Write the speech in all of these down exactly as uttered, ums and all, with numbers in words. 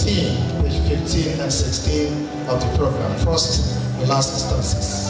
fifteen, page fifteen and sixteen of the program. First, the last instances.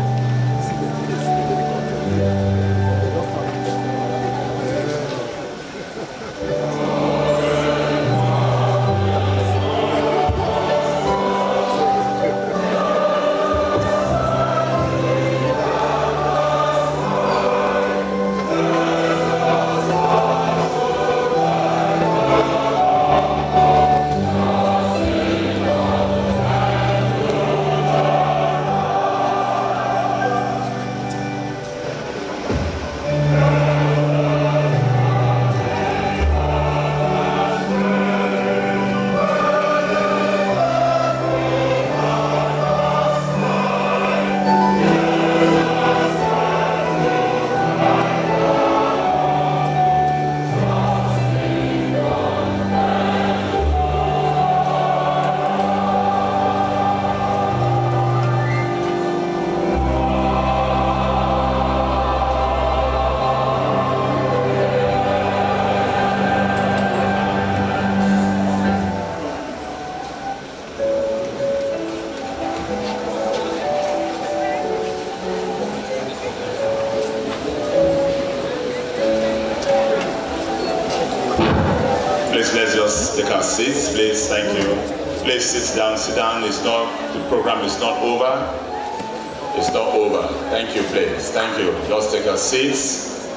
Let's just take our seats, please. Thank you. Please sit down, sit down. It's not, the program is not over. It's not over. Thank you, please. Thank you. Just take our seats.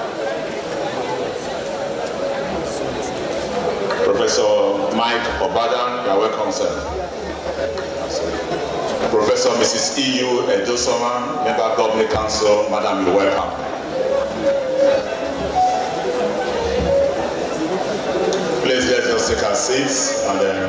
Professor Mike Obadan, you are welcome, sir. Professor Missus E U Edosoma, Member of Governing Council, Madam, you're welcome. Please let's just take our seats and then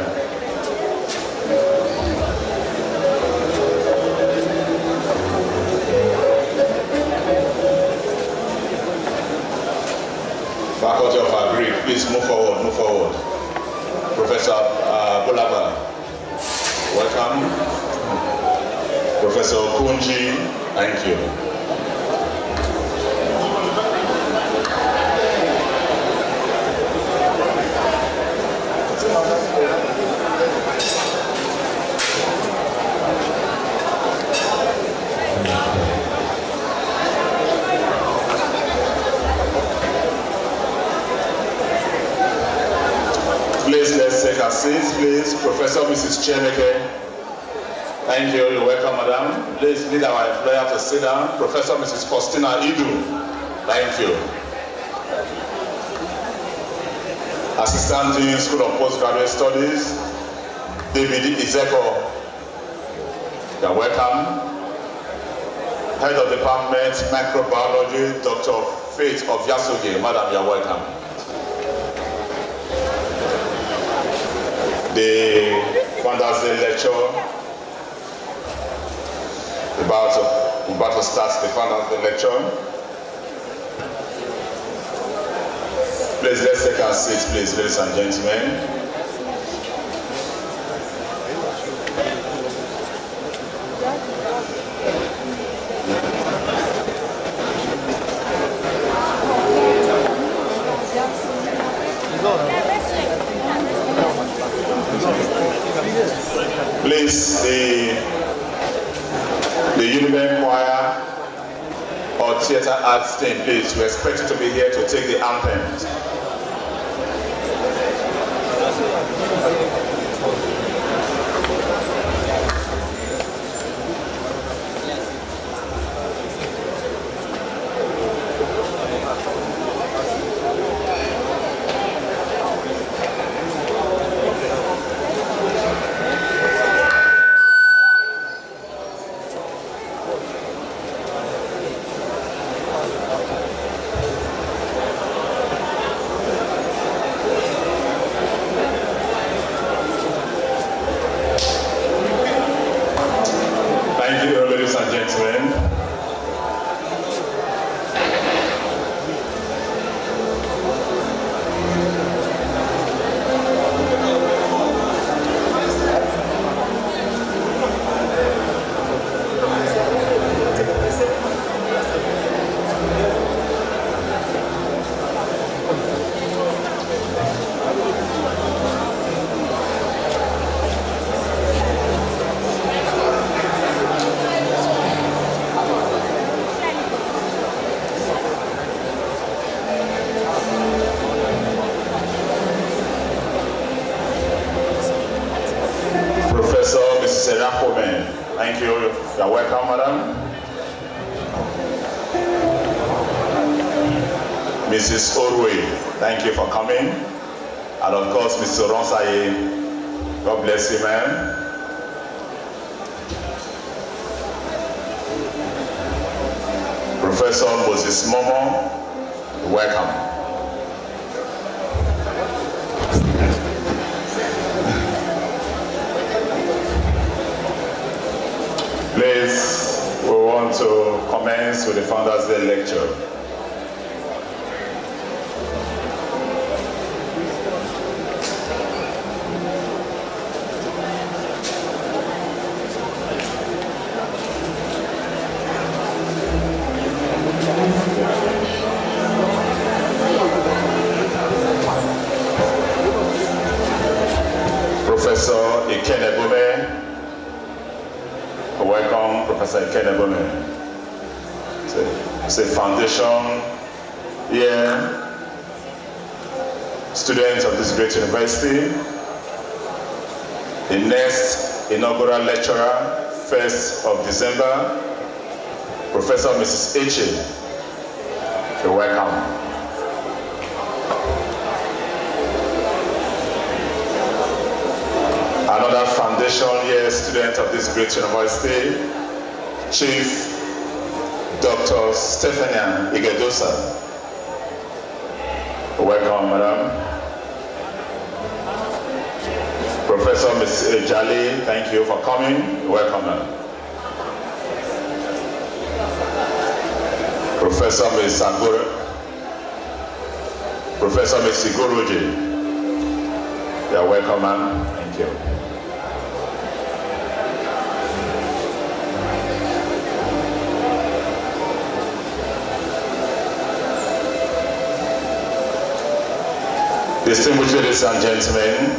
faculty of Agri, please move forward, move forward. Professor uh, Bolaba, welcome. Professor Kunji, thank you. Please, let's take our seats, please. Professor Missus Cheneke, thank you. You're welcome, madam. Please lead our employer to sit down. Professor Missus Faustina Idu, thank you. Assistant Dean, School of Postgraduate Studies, David Izeko, you're welcome. Head of Department, Microbiology, Doctor Faith of Yasugi, madam, you're welcome. The Founders Day lecture, about to, about to start the Founders Day lecture. Please, let's take our seats, please, ladies and gentlemen. Please, the, the Union Choir or Theatre Arts team, please, we expect you to be here to take the anthem. Serakome. Thank you. You're welcome, madam. Missus Orwe, thank you for coming. And of course, Mister Ronsaye, God bless you, man. Professor Moses Momo, welcome. Please, we want to commence with the Founders Day lecture. Professor Ikenebome, welcome, Professor Ikenebome. It's a foundation here, students of this great university. The next inaugural lecturer, first of December, Professor Missus Eche. You're welcome. Another foundation year student of this great university, Chief Doctor Stephania Igedosa. Welcome, madam. Professor Miz Ejali, thank you for coming. Welcome, madam. Professor Miz Sagore, Professor Miz Sigoroji. You are welcome, ma'am. Thank you. Distinguished ladies and gentlemen,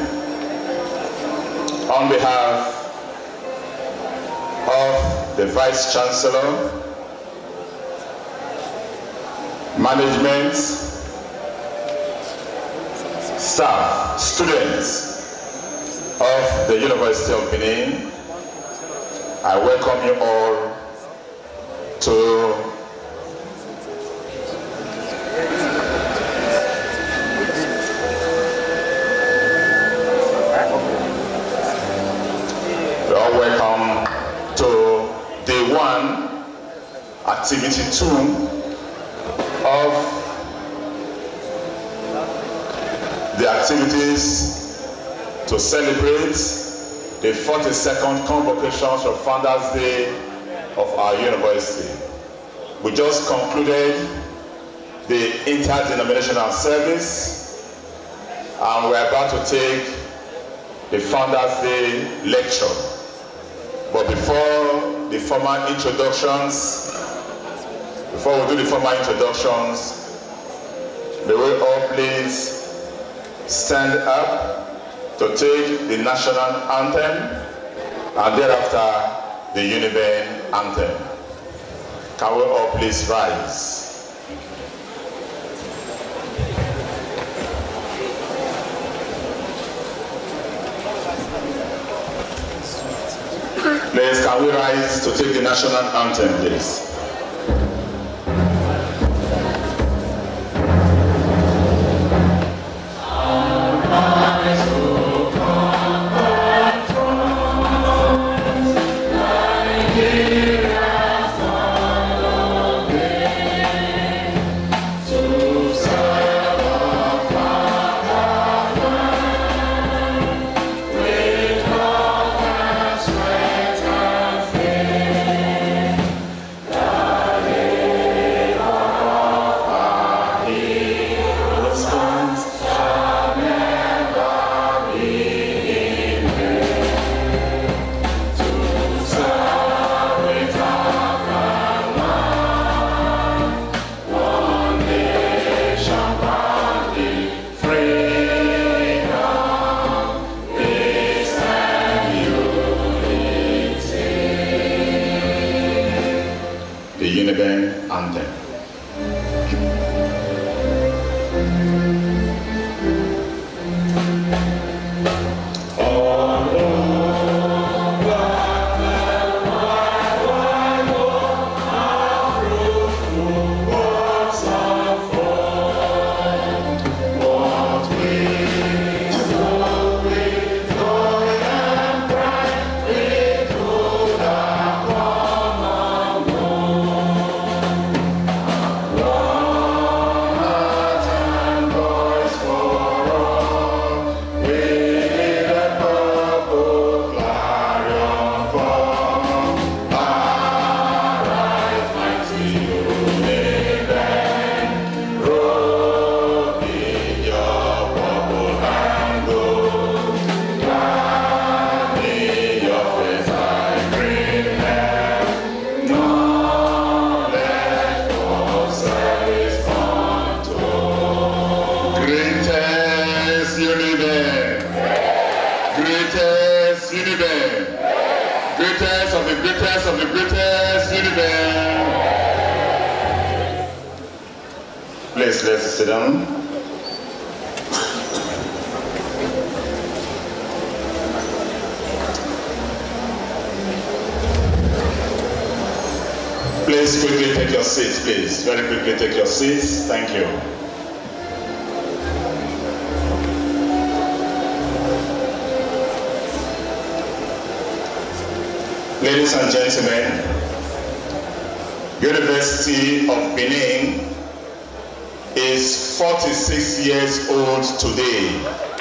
on behalf of the Vice Chancellor, management, staff, students of the University of Benin, I welcome you all to welcome to day one, activity two of the activities to celebrate the forty-second convocations of Founders Day of our university. We just concluded the interdenominational service and we're about to take the Founders Day lecture. But before the formal introductions, before we do the formal introductions, may we all please stand up to take the national anthem and thereafter the Uniben anthem. Can we all please rise? Please, can we rise to take the national anthem, please? All over greatest Uniben. Greatest of the greatest of the greatest Uniben. Please, let's sit down. Please quickly take your seats, please. Very quickly take your seats. Thank you. Ladies and gentlemen, University of Benin is forty-six years old today.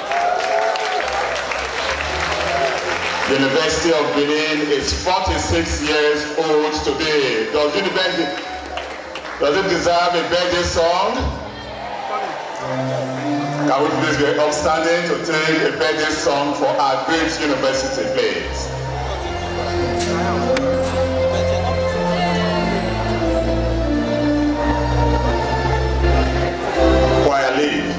University of Benin is forty-six years old today. Does it, does it deserve a birthday song? Can we please be upstanding to take a birthday song for our great university, please? Choir lead.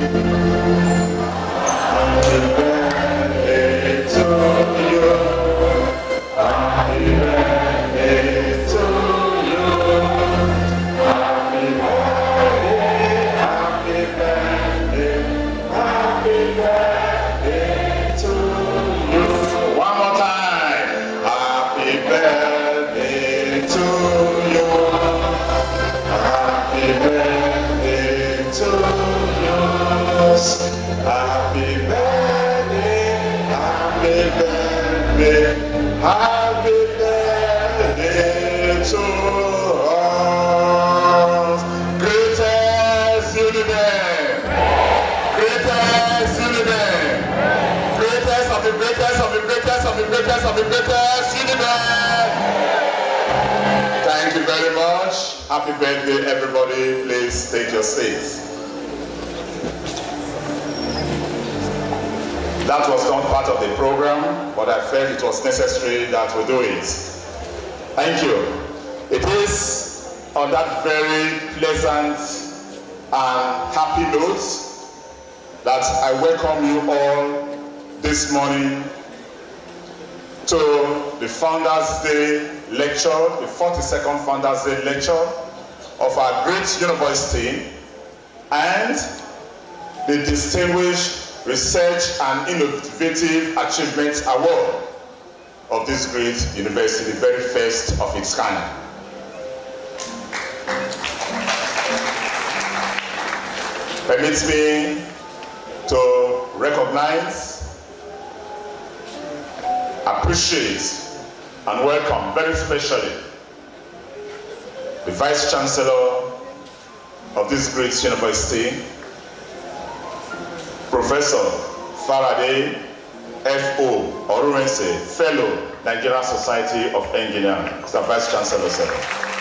Happy birthday to you. Happy birthday to you. Happy birthday, happy birthday, happy birthday to you. One more time. Happy birthday to you. Happy birthday to you. Happy birthday, happy birthday. Happy birthday to us. Greatest Uniben. Greatest Uniben. Greatest of the greatest of the greatest of the greatest of the greatest Uniben. Thank you very much. Happy birthday, everybody. Please take your seats. That was not part of the program, but I felt it was necessary that we do it. Thank you. It is on that very pleasant and happy note that I welcome you all this morning to the Founders Day lecture, the forty-second Founders Day lecture of our great university and the Distinguished Research and Innovative Achievements Award of this great university, the very first of its kind. Permits me to recognize, appreciate, and welcome very specially the Vice Chancellor of this great university, Professor Faraday F O Oruense, Fellow, Nigerian Society of Engineers. Mister Vice Chancellor, sir.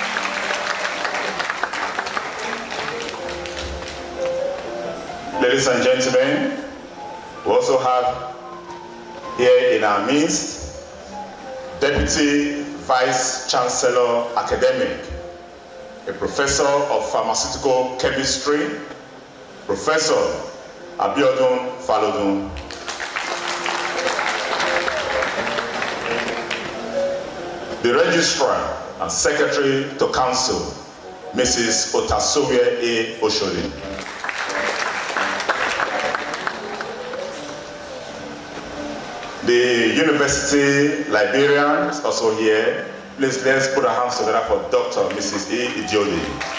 Ladies and gentlemen, we also have here in our midst Deputy Vice Chancellor Academic, a Professor of Pharmaceutical Chemistry, Professor Abiodun Falodun. The Registrar and Secretary to Council, Missus Otasowie A. Oshodi. The University Librarian is also here. Please let's put our hands together for Doctor Missus E. Idiodi.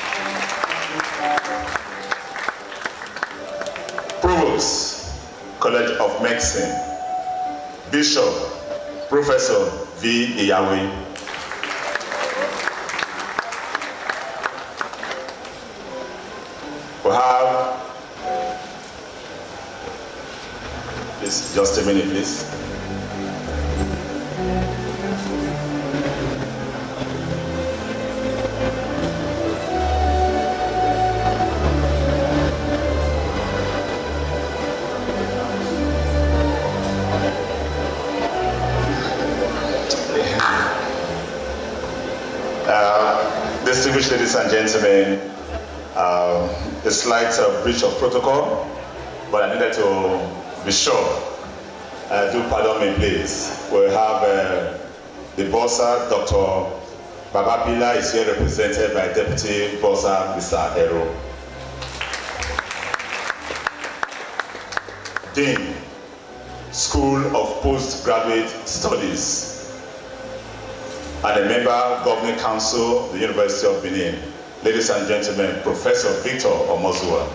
Provost, College of Medicine, Bishop, Professor V. Iyawe. We have, please, just a minute, please. Distinguished ladies and gentlemen, uh, a slight uh, breach of protocol, but I needed to be sure. I do do pardon me, please. We'll have uh, the Bossa, Doctor Bababila is here represented by Deputy Bossa, Mister Ero. Dean, School of Postgraduate Studies, and a member of Governing Council of the University of Benin. Ladies and gentlemen, Professor Victor Omozua.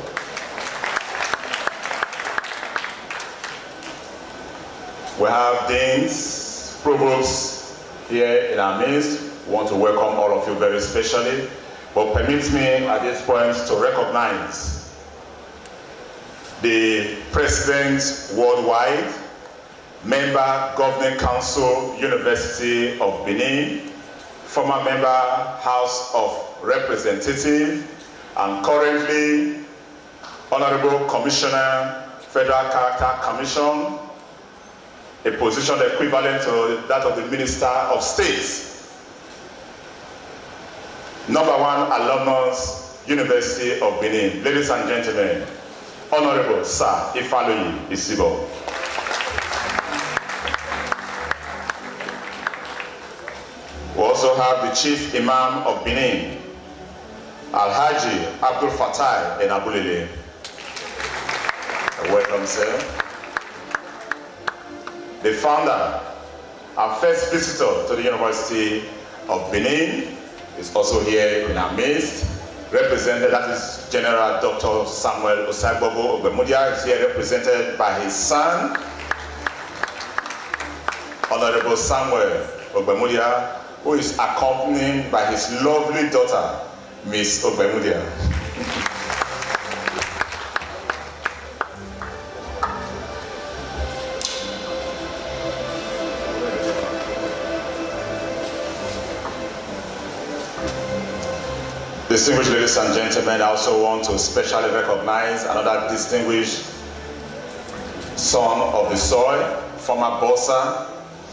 We have deans, provosts here in our midst. We want to welcome all of you very specially, but permit me at this point to recognize the President Worldwide, Member Governing Council, University of Benin, former member House of Representatives, and currently Honorable Commissioner, Federal Character Commission, a position equivalent to that of the Minister of State. Number one alumnus, University of Benin. Ladies and gentlemen, Honorable Sir Ifaloyi Isibo. We also have the Chief Imam of Benin, Alhaji Abdul Fatai Enabulele. Welcome, sir. The founder and first visitor to the University of Benin is also here in our midst. Represented, that is General Doctor Samuel Osagbogo Ogbemudia, is here represented by his son, Honorable Samuel Ogbemudia, who is accompanied by his lovely daughter, Miss Ogbemudia. Distinguished ladies and gentlemen, I also want to specially recognize another distinguished son of the soil, former Bossa,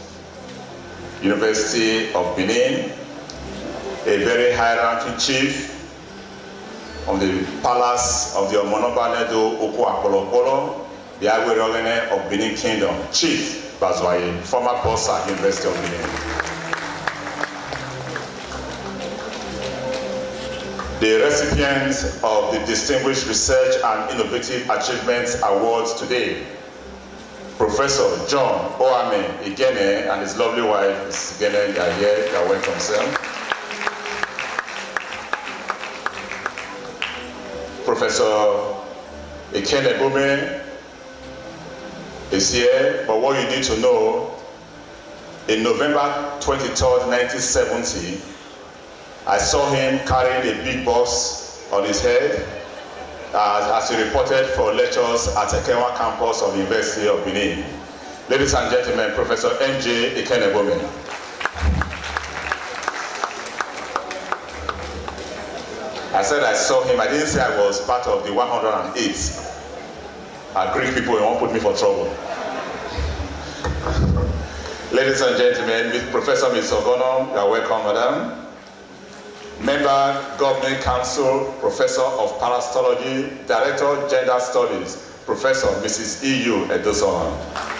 University of Benin, a very high-ranking chief of the palace of the Omonoba Nedo Oko Apolopolo, the Agwerogene of Benin Kingdom, Chief Bazwaye, former Bossa, University of Benin. The recipients of the Distinguished Research and Innovative Achievements Awards today, Professor John Oame Igene and his lovely wife, Miz Igene, they are here, they are welcome, sir. Professor Ikene Bome is here, but what you need to know, in November twenty-third, nineteen seventy, I saw him carrying a big box on his head uh, as he reported for lectures at Ekenwa campus of the University of Benin. Ladies and gentlemen, Professor M J Ikenebome. I said I saw him, I didn't say I was part of the one hundred eight. Uh, Greek people, they won't put me for trouble. Ladies and gentlemen, Professor Miz Ogono, you are welcome, madam. Member, Governing Council, Professor of Parasitology, Director, Gender Studies, Professor Missus E U Edosohan.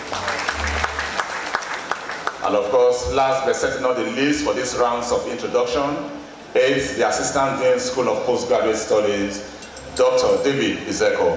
And of course, last but certainly not the least for these rounds of introduction, is the Assistant Dean, School of Postgraduate Studies, Doctor David Izeko.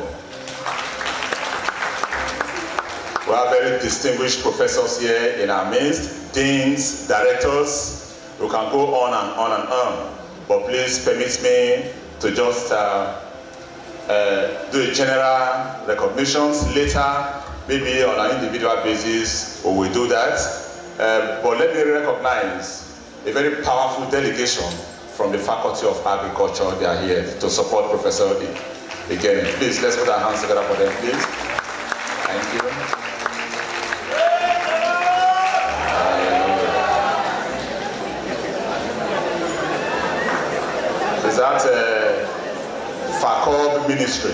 We have very distinguished professors here in our midst, deans, directors, who can go on and on and on. But please permit me to just uh, uh, do a general recognitions later, maybe on an individual basis, we will do that. Uh, but let me recognize a very powerful delegation from the Faculty of Agriculture. They are here to support Professor again. Please, let's put our hands together for them, please. Thank you. Is that uh, FACOB Ministry?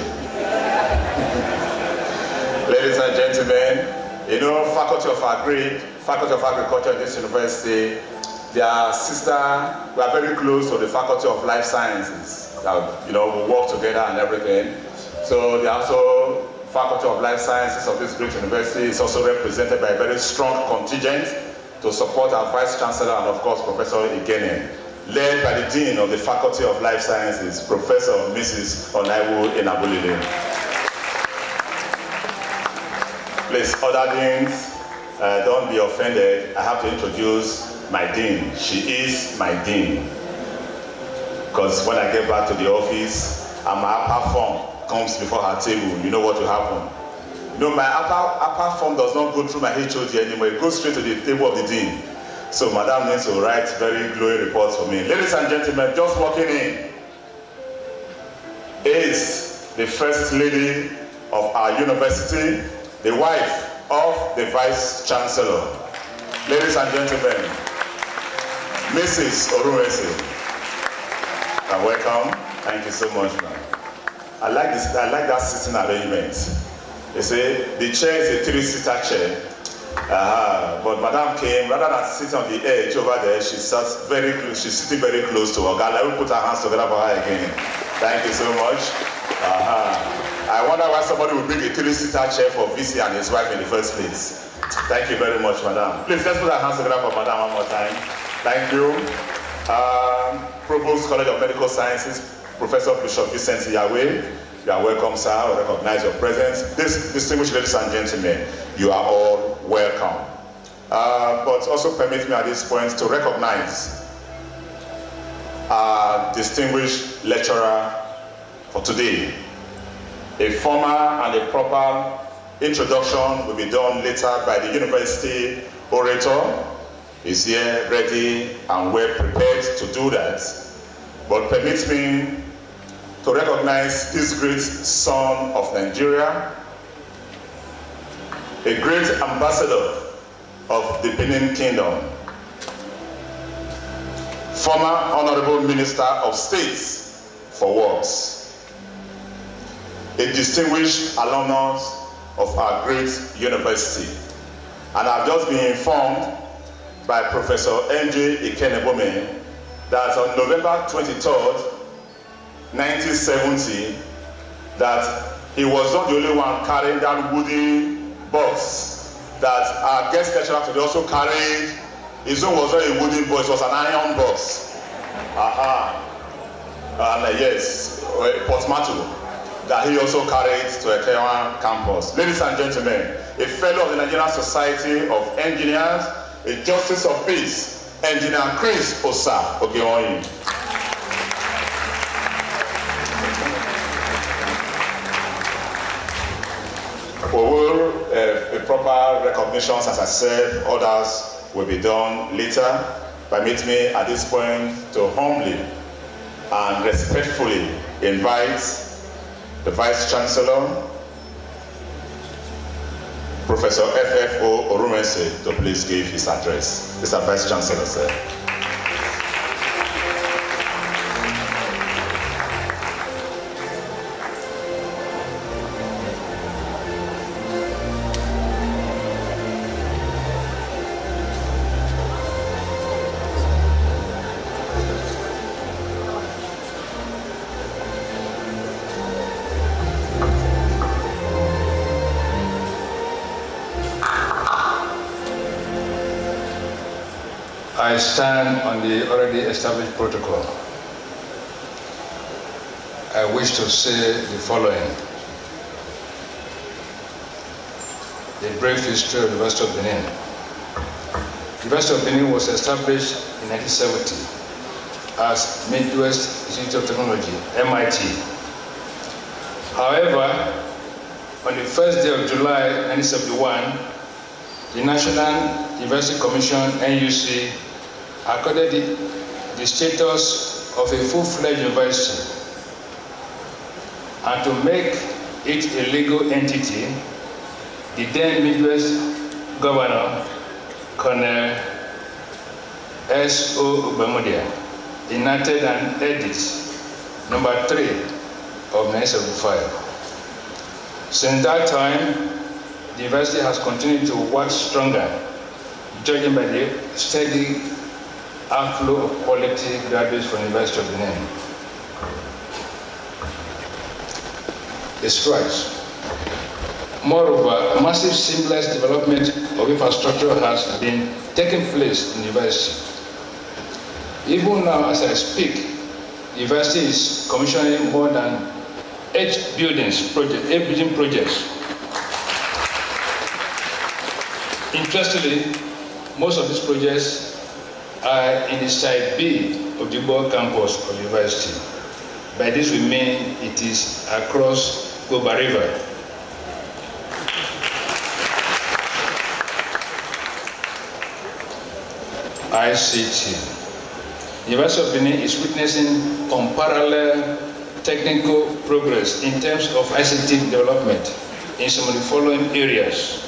Ladies and gentlemen, you know, Faculty of Agri, Faculty of Agriculture at this university, their sister, we are very close to the Faculty of Life Sciences. Uh, you know, we work together and everything. So they are also Faculty of Life Sciences of this great university is also represented by a very strong contingent to support our Vice Chancellor and, of course, Professor Igene, led by the Dean of the Faculty of Life Sciences, Professor Missus Onaiwu Enabulile. Please, other deans, uh, don't be offended. I have to introduce my dean. She is my dean. Because when I get back to the office, and my upper form comes before her table, you know what will happen. You know, my upper, upper form does not go through my H O D anymore. It goes straight to the table of the dean. So Madam needs to write very glowing reports for me. Ladies and gentlemen, just walking in is the First Lady of our university, the wife of the Vice Chancellor. Ladies and gentlemen, Missus Orumese, uh, welcome. Thank you so much, ma'am. I like this. I like that sitting arrangement. They say the chair is a three-seater chair. Uh, but Madam came, rather than sitting on the edge over there, she sat very close. She's sitting very close to her. Let me put her hands together for her again. Thank you so much. Uh-huh. I wonder why somebody would bring a three-seater chair for V C and his wife in the first place. Thank you very much, Madam. Please, let's put our hands together for Madam one more time. Thank you. Um, Provost College of Medical Sciences, Professor Bishop Vincent Yahweh. You are welcome, sir. I recognize your presence. This, distinguished ladies and gentlemen, you are all welcome. Uh, but also permit me at this point to recognize our distinguished lecturer for today. A formal and a proper introduction will be done later by the university orator. He's here ready and well prepared to do that. But permit me to recognize this great son of Nigeria, a great ambassador of the Benin Kingdom, former Honorable Minister of State for Works, a distinguished alumnus of our great university. And I've just been informed by Professor N J Ikenebome that on November twenty-third, nineteen seventy, that he was not the only one carrying that wooden box, that our guest lecturer today also carried. His own was not a wooden box, it was an iron box. Aha. And uh, yes, a portmanteau that he also carried to a Kewan campus. Ladies and gentlemen, a fellow of the Nigerian Society of Engineers, a Justice of Peace, Engineer Chris Osa Ogeoyin. We will, uh, a proper recognitions, as I said, others will be done later. Permit me at this point to humbly and respectfully invite the Vice Chancellor, Professor F F O Orumese, to please give his address. Mister Vice Chancellor, sir. I stand on the already established protocol. I wish to say the following. The brief history of the University of Benin. The University of Benin was established in nineteen seventy as Midwest Institute of Technology, M I T. However, on the first day of July nineteen seventy-one, the National University Commission, N U C, accorded the, the status of a full-fledged university. And to make it a legal entity, the then Midwest Governor, Colonel S O Ogbemudia, enacted an edict, number three of nineteen seventy-five. Since that time, the university has continued to work stronger, judging by the steady outflow of quality graduates from the University of Benin. The strikes. Moreover, a massive seamless development of infrastructure has been taking place in the university. Even now, as I speak, the university is commissioning more than eight buildings, project, eight building projects. Interestingly, most of these projects are in the side B of the Igbo campus of the university. By this we mean it is across Goba River. I C T. The University of Benin is witnessing unparalleled technical progress in terms of I C T development in some of the following areas.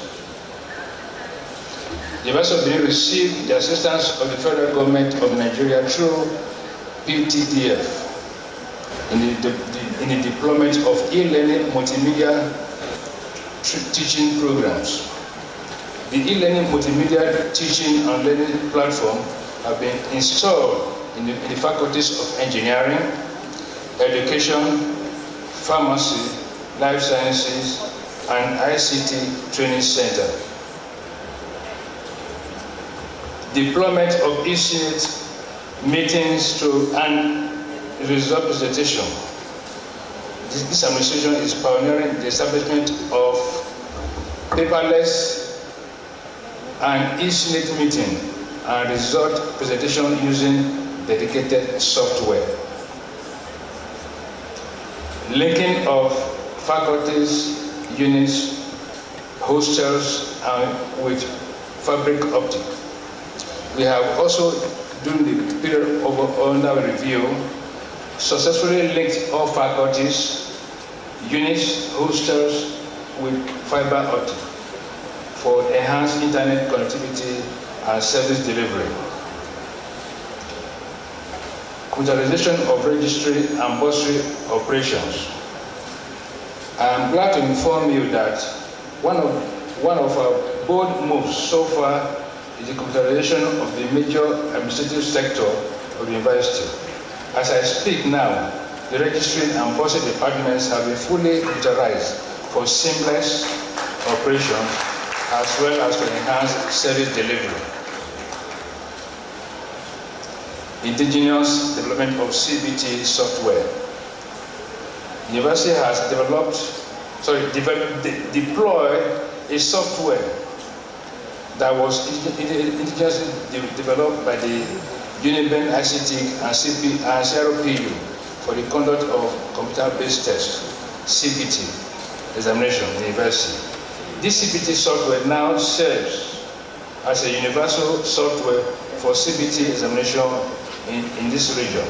The University of Benin received the assistance of the federal government of Nigeria through P T D F in the, the, in the deployment of e-learning multimedia teaching programs. The e-learning multimedia teaching and learning platform have been installed in the, in the faculties of engineering, education, pharmacy, life sciences, and I C T training center. Deployment of e-suite meetings to and result presentation. This, this administration is pioneering the establishment of paperless and e-suite meeting and result presentation using dedicated software. Linking of faculties, units, hostels, and with fabric optic. We have also, during the period of under review, successfully linked all faculties, units, hostels with fiber optic for enhanced internet connectivity and service delivery. Computerization of registry and bursary operations. I am glad to inform you that one of, one of our bold moves so far is the computerization of the major administrative sector of the university. As I speak now, the registry and bursary departments have been fully computerized for seamless operations as well as to enhance service delivery. Indigenous development of C B T software. The university has developed, sorry, developed, de deployed a software that was indigenously de developed by the Uniben I C T and C P and C R P U for the conduct of computer-based tests, C B T examination in the university. This C B T software now serves as a universal software for C B T examination in, in this region.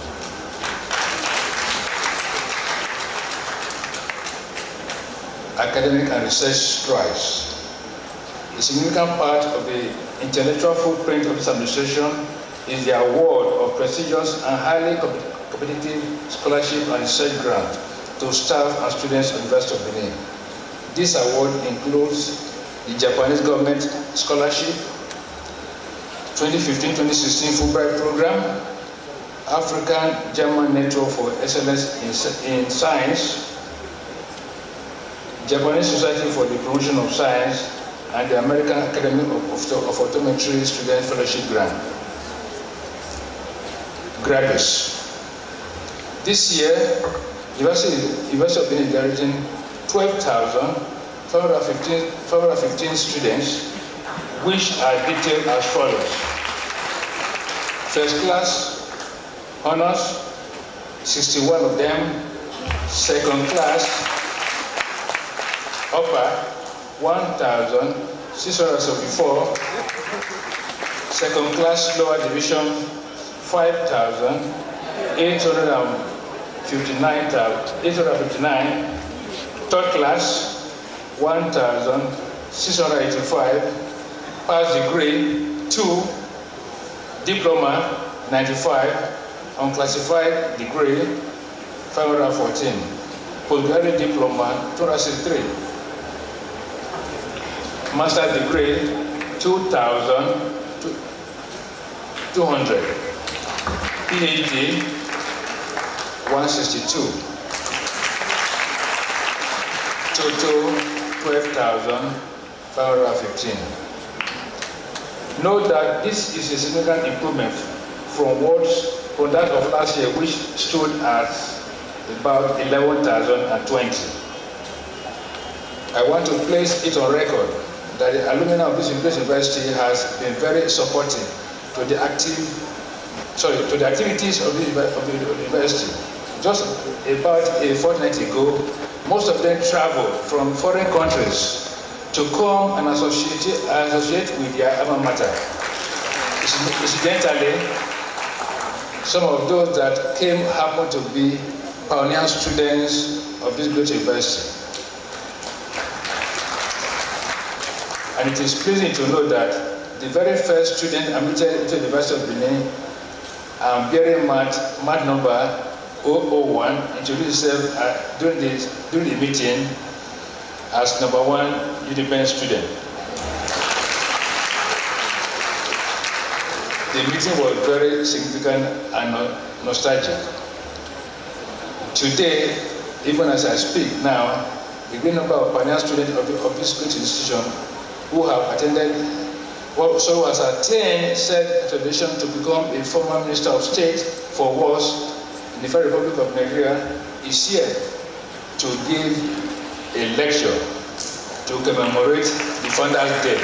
Academic and research strides. A significant part of the intellectual footprint of this administration is the award of prestigious and highly competitive scholarship and research grant to staff and students of the University of Benin. This award includes the Japanese government scholarship, twenty fifteen twenty sixteen Fulbright program, African German Network for Excellence in, in Science, Japanese Society for the Promotion of Science, and the American Academy of, of, of Optometry Student Fellowship Grant. Graduates. This year, University, University of Benin is graduating twelve thousand five hundred fifteen students, which are detailed as follows. First class, honors, sixty-one of them. Second class, upper, one thousand six hundred seventy-four. Second class, lower division, five thousand eight hundred fifty-nine. Third class, one thousand six hundred eighty-five. Pass degree, two. Diploma, ninety-five. Unclassified degree, five hundred fourteen. Postgraduate diploma, two hundred sixty-three. Master degree, two thousand two hundred. PhD, one hundred sixty-two. Total, twelve thousand five hundred fifteen. Note that this is a significant improvement from what from that of last year, which stood at about eleven thousand twenty. I want to place it on record that the alumni of this university has been very supportive to the active, sorry, to the activities of the, of the university. Just about a fortnight ago, most of them traveled from foreign countries to come and associate, associate with their alma mater. Incidentally, some of those that came happened to be pioneer students of this great university. And it is pleasing to know that the very first student admitted into the University of Benin, um, bearing mat, mat number zero zero one, introduced himself uh, during, the, during the meeting as number one independent student. The meeting was very significant and nostalgic. Today, even as I speak now, the great number of pioneer students of, the, of this great institution who have attended, well, so has attained said tradition to become a former Minister of State for Wars in the Federal Republic of Nigeria is here to give a lecture to commemorate the Founders Day.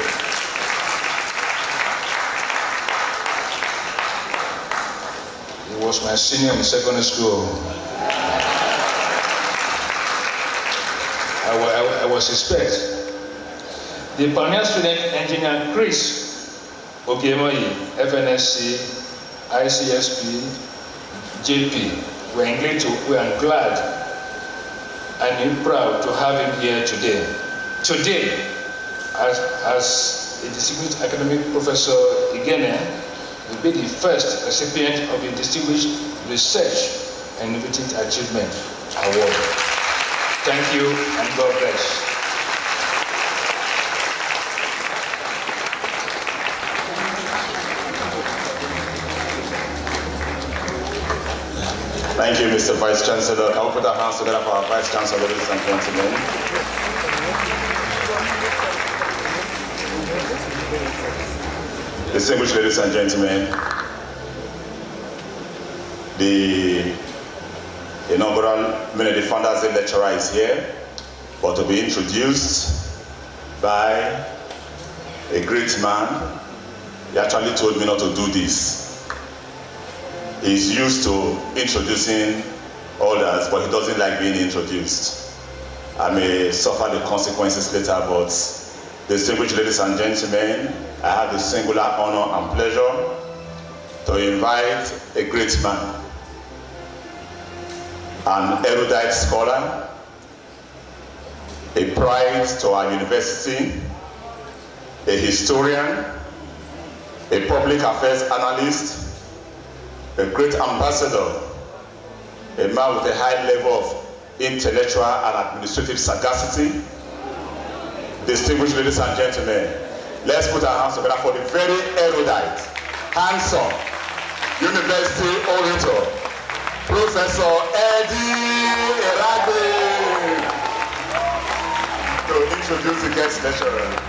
He was my senior in secondary school. I, I, I was his pet. The pioneer student engineer Chris Ogemoyi, F N S C, I C S P, J P, we are glad, to, we are glad and proud to have him here today. Today, as, as a distinguished academic professor, Igene will be the first recipient of the Distinguished Research and Innovative Achievement Award. Thank you and God bless. Thank you, Mister Vice Chancellor. Can we put our hands together for our Vice Chancellor, ladies and gentlemen? Distinguished ladies and gentlemen, the inaugural Many of the Founders Day lecturer is here, but to be introduced by a great man. He actually told me not to do this. He's used to introducing others, but he doesn't like being introduced. I may suffer the consequences later, but distinguished ladies and gentlemen, I have the singular honor and pleasure to invite a great man, an erudite scholar, a pride to our university, a historian, a public affairs analyst, a great ambassador, a man with a high level of intellectual and administrative sagacity. Distinguished ladies and gentlemen, let's put our hands together for the very erudite, handsome, university orator, Professor Eddie Iragbe, to introduce the guest lecturer.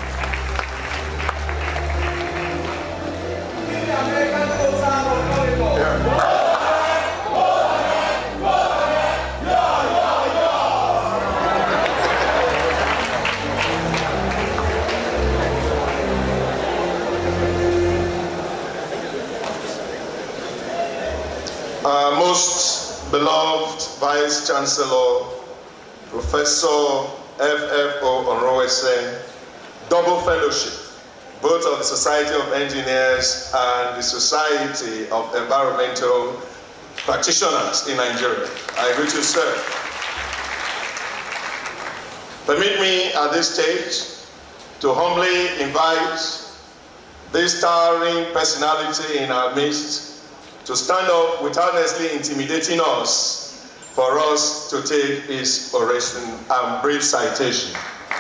Our most beloved Vice Chancellor, Professor F F O Onrowese, double fellowship, both of the Society of Engineers and the Society of Environmental Practitioners in Nigeria. I greet you, sir. Permit me at this stage to humbly invite this towering personality in our midst to stand up without necessarily intimidating us for us to take his oration and brief citation.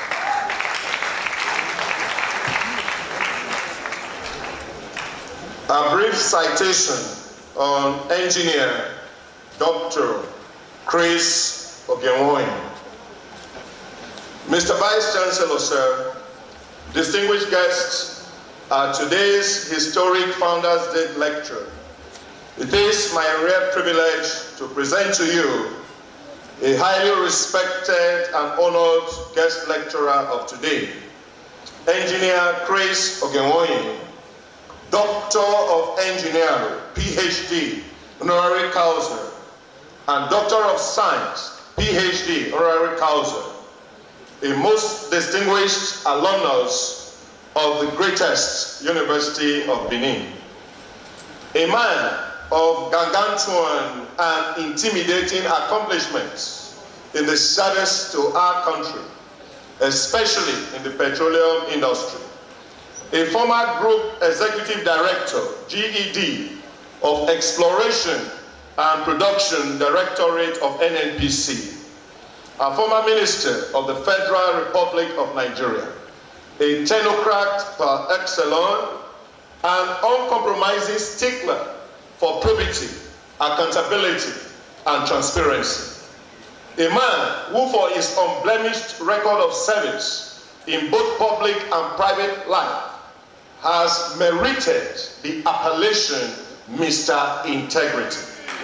A brief citation on engineer Doctor Chris Ogemoyi. Mister Vice Chancellor, sir, distinguished guests at today's historic Founders Day lecture, it is my rare privilege to present to you a highly respected and honored guest lecturer of today, Engineer Chris Ogenwoyin, Doctor of Engineering, P H D, honorary causa, and Doctor of Science, P H D, honorary causa, a most distinguished alumnus of the greatest University of Benin, a man of gargantuan and intimidating accomplishments in the service to our country, especially in the petroleum industry, a former Group Executive Director, G E D, of Exploration and Production Directorate of N N P C, a former Minister of the Federal Republic of Nigeria, a technocrat par excellence, an uncompromising stickler for probity, accountability, and transparency. A man who, for his unblemished record of service in both public and private life, has merited the appellation Mister Integrity.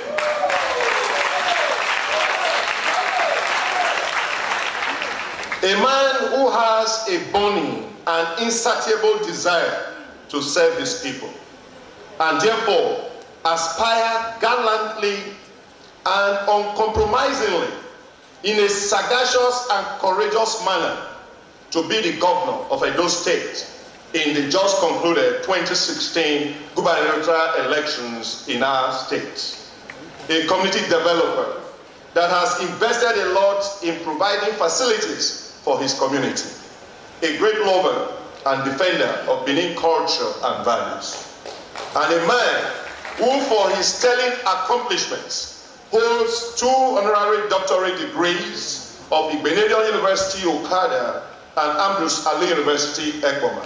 A man who has a burning and insatiable desire to serve his people, and therefore aspire gallantly and uncompromisingly in a sagacious and courageous manner to be the governor of Edo State in the just concluded twenty sixteen gubernatorial elections in our state. A community developer that has invested a lot in providing facilities for his community. A great lover and defender of Benin culture and values. And a man who, for his sterling accomplishments, holds two honorary doctorate degrees of Igbinedion University, Okada, and Ambrose Ali University, Ekoma.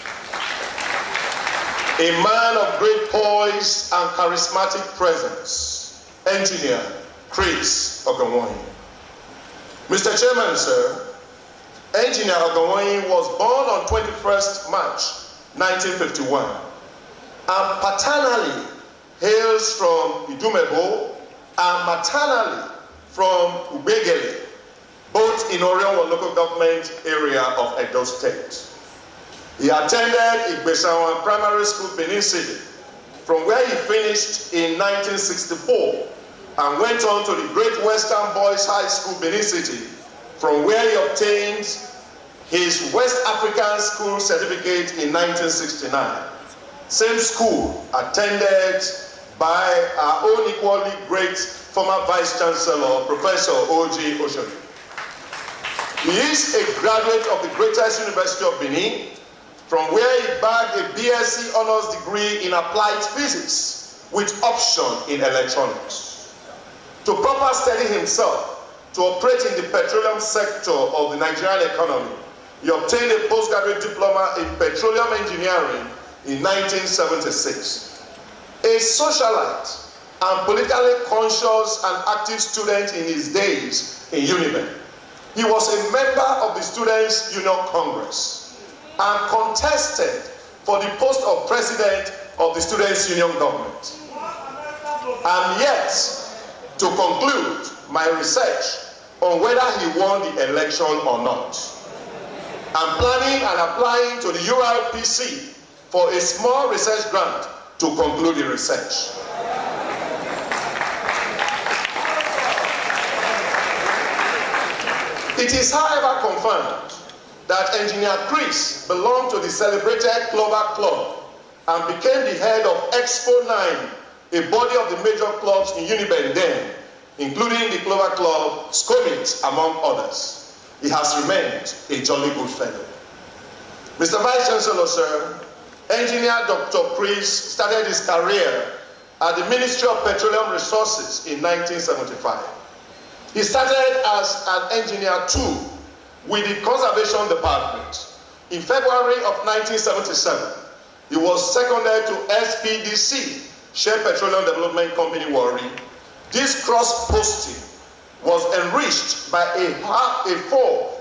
A man of great poise and charismatic presence, Engineer Chris Ogenwoyin. Mister Chairman, sir, Engineer Ogenwoyin was born on twenty-first March nineteen fifty-one and paternally hails from Idumebo and maternally from Ubegele, both in Orionwa local government area of Edo State. He attended Igbesawan Primary School, Benin City, from where he finished in nineteen sixty-four and went on to the Great Western Boys High School, Benin City, from where he obtained his West African School certificate in nineteen sixty-nine. Same school attended by our own equally great former Vice Chancellor, Professor O G Oshodi. He is a graduate of the greatest University of Benin, from where he bagged a B S c Honours degree in Applied Physics with option in Electronics. To proper study himself to operate in the petroleum sector of the Nigerian economy, he obtained a postgraduate diploma in petroleum engineering in nineteen seventy-six. A socialite and politically conscious and active student in his days in Uniben, he was a member of the Students' Union Congress and contested for the post of president of the Students' Union government. And yet, to conclude my research on whether he won the election or not, I'm planning and applying to the U R P C for a small research grant to conclude the research. It is, however, confirmed that Engineer Chris belonged to the celebrated Clover Club and became the head of Expo nine, a body of the major clubs in Uniben then, including the Clover Club, Scomit, among others. He has remained a jolly good fellow. Mister Vice Chancellor, sir, Engineer Doctor Chris started his career at the Ministry of Petroleum Resources in nineteen seventy-five. He started as an engineer too with the Conservation Department. In February of nineteen seventy-seven, he was seconded to S P D C, Shell Petroleum Development Company, Warri. This cross-posting was enriched by a, a four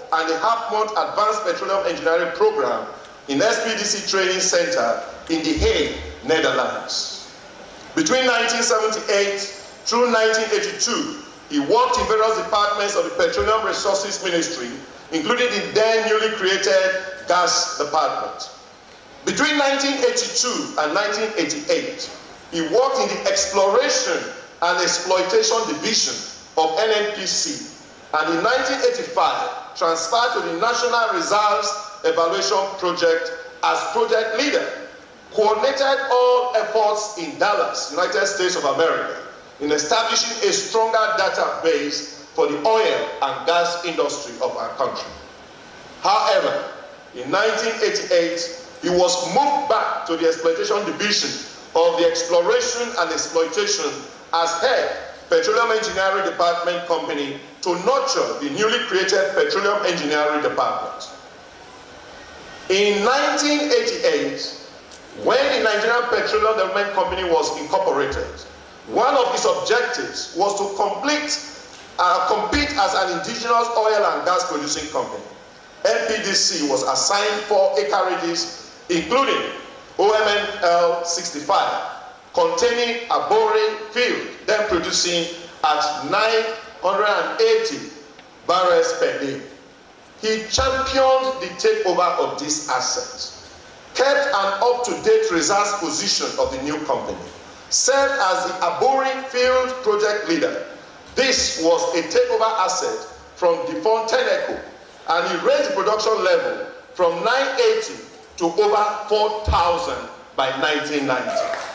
and a half-month advanced petroleum engineering program in S P D C Training Center in The Hague, Netherlands. Between nineteen seventy-eight through nineteen eighty-two, he worked in various departments of the Petroleum Resources Ministry, including the then newly created Gas Department. Between nineteen eighty-two and nineteen eighty-eight, he worked in the Exploration and Exploitation Division of N N P C, and in nineteen eighty-five transferred to the National Reserves Evaluation Project as project leader, coordinated all efforts in Dallas, United States of America, in establishing a stronger database for the oil and gas industry of our country. However, in nineteen eighty-eight, he was moved back to the Exploitation Division of the Exploration and Exploitation as head Petroleum Engineering Department Company to nurture the newly created Petroleum Engineering Department. In nineteen eighty-eight, when the Nigerian Petroleum Development Company was incorporated, one of its objectives was to complete, uh, compete as an indigenous oil and gas producing company. N P D C was assigned four acreages, including O M N L sixty-five, containing a boring field, then producing at nine hundred eighty barrels per day. He championed the takeover of this asset, kept an up-to-date reserves position of the new company, served as the Aboring Field project leader. This was a takeover asset from defunct Tenneco, and he raised the production level from nine eighty to over four thousand by nineteen ninety.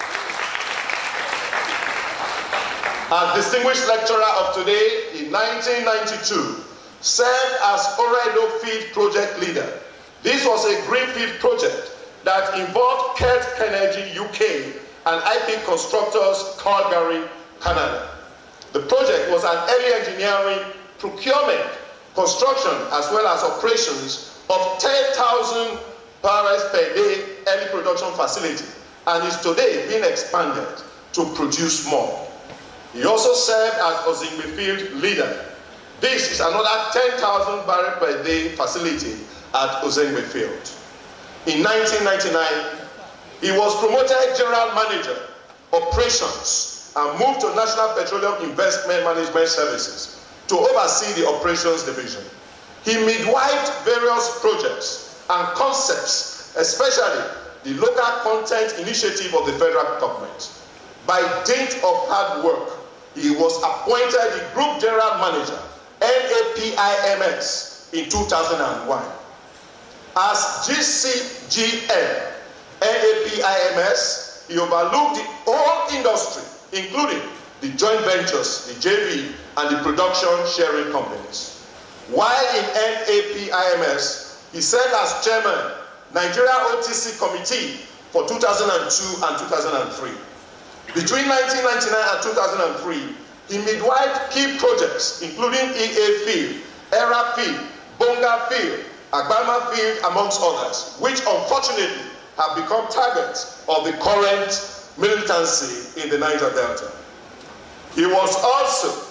As distinguished lecturer of today, in nineteen ninety-two, served as Oredo Field project leader. This was a greenfield project that involved Kert Energy U K and I P Constructors Calgary, Canada. The project was an early engineering, procurement, construction, as well as operations of ten thousand barrels per day early production facility, and is today being expanded to produce more. He also served as Ozingbe Field leader. This is another ten thousand barrel per day facility at Ozingbe Field. In nineteen ninety-nine, he was promoted General Manager, Operations, and moved to National Petroleum Investment Management Services to oversee the Operations Division. He midwifed various projects and concepts, especially the local content initiative of the federal government. By dint of hard work, he was appointed the Group General Manager, N A P I M S, in two thousand one. As G C G M, N A P I M S, he overlooked the whole industry, including the joint ventures, the J V, and the production sharing companies. While in N A P I M S, he served as chairman, Nigeria O T C Committee for two thousand two and two thousand three. Between nineteen ninety-nine and two thousand three, he midwifed key projects, including E A Field, Era Field, Bonga Field, Agbama Field, amongst others, which unfortunately have become targets of the current militancy in the Niger Delta. He was also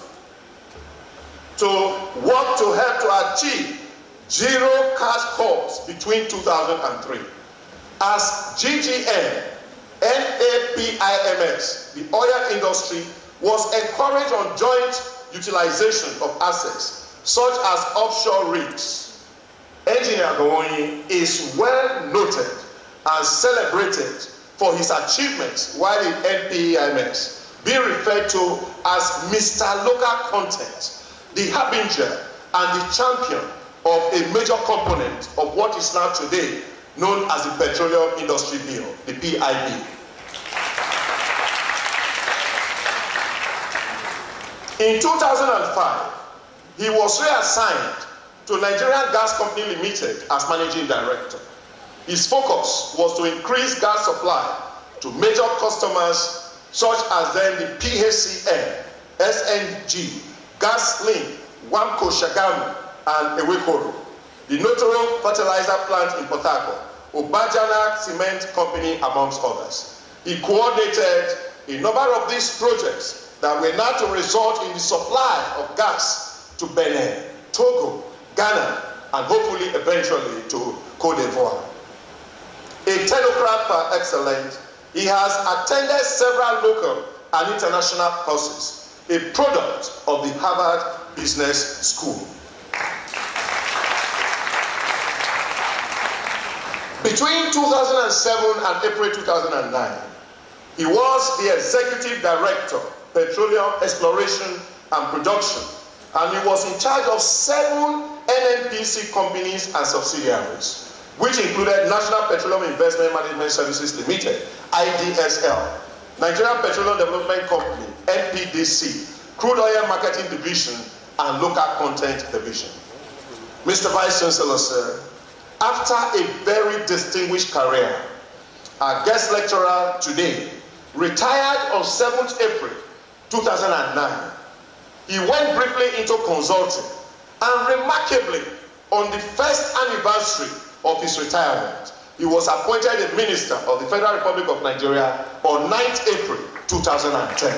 to work to help to achieve zero cash calls between two thousand three. As G G M, N A P I M S, the oil industry was encouraged on joint utilization of assets, such as offshore rigs. Engineer Gowonyi is well noted and celebrated for his achievements while in N P I M S, being referred to as Mister Local Content, the harbinger and the champion of a major component of what is now today known as the Petroleum Industry Bill, the P I B. In two thousand five, he was reassigned to Nigerian Gas Company Limited as managing director. His focus was to increase gas supply to major customers such as then the P H C N, S N G, GasLink, Wamco Shagamu, and Ewekoro, the Notoro Fertilizer Plant in Port Harcourt, Obajana Cement Company, amongst others. He coordinated a number of these projects that were now to result in the supply of gas to Benin, Togo, Ghana, and hopefully eventually to Côte d'Ivoire. A technocrat par excellence, he has attended several local and international courses, a product of the Harvard Business School. Between two thousand seven and April two thousand nine, he was the Executive Director, Petroleum Exploration and Production, and he was in charge of seven N N P C companies and subsidiaries, which included National Petroleum Investment Management Services Limited, I D S L, Nigerian Petroleum Development Company, N P D C, Crude Oil Marketing Division, and Local Content Division. Mister Vice Chancellor, sir, after a very distinguished career, our guest lecturer today retired on seventh April two thousand nine. He went briefly into consulting, and remarkably, on the first anniversary of his retirement, he was appointed a minister of the Federal Republic of Nigeria on ninth April two thousand ten.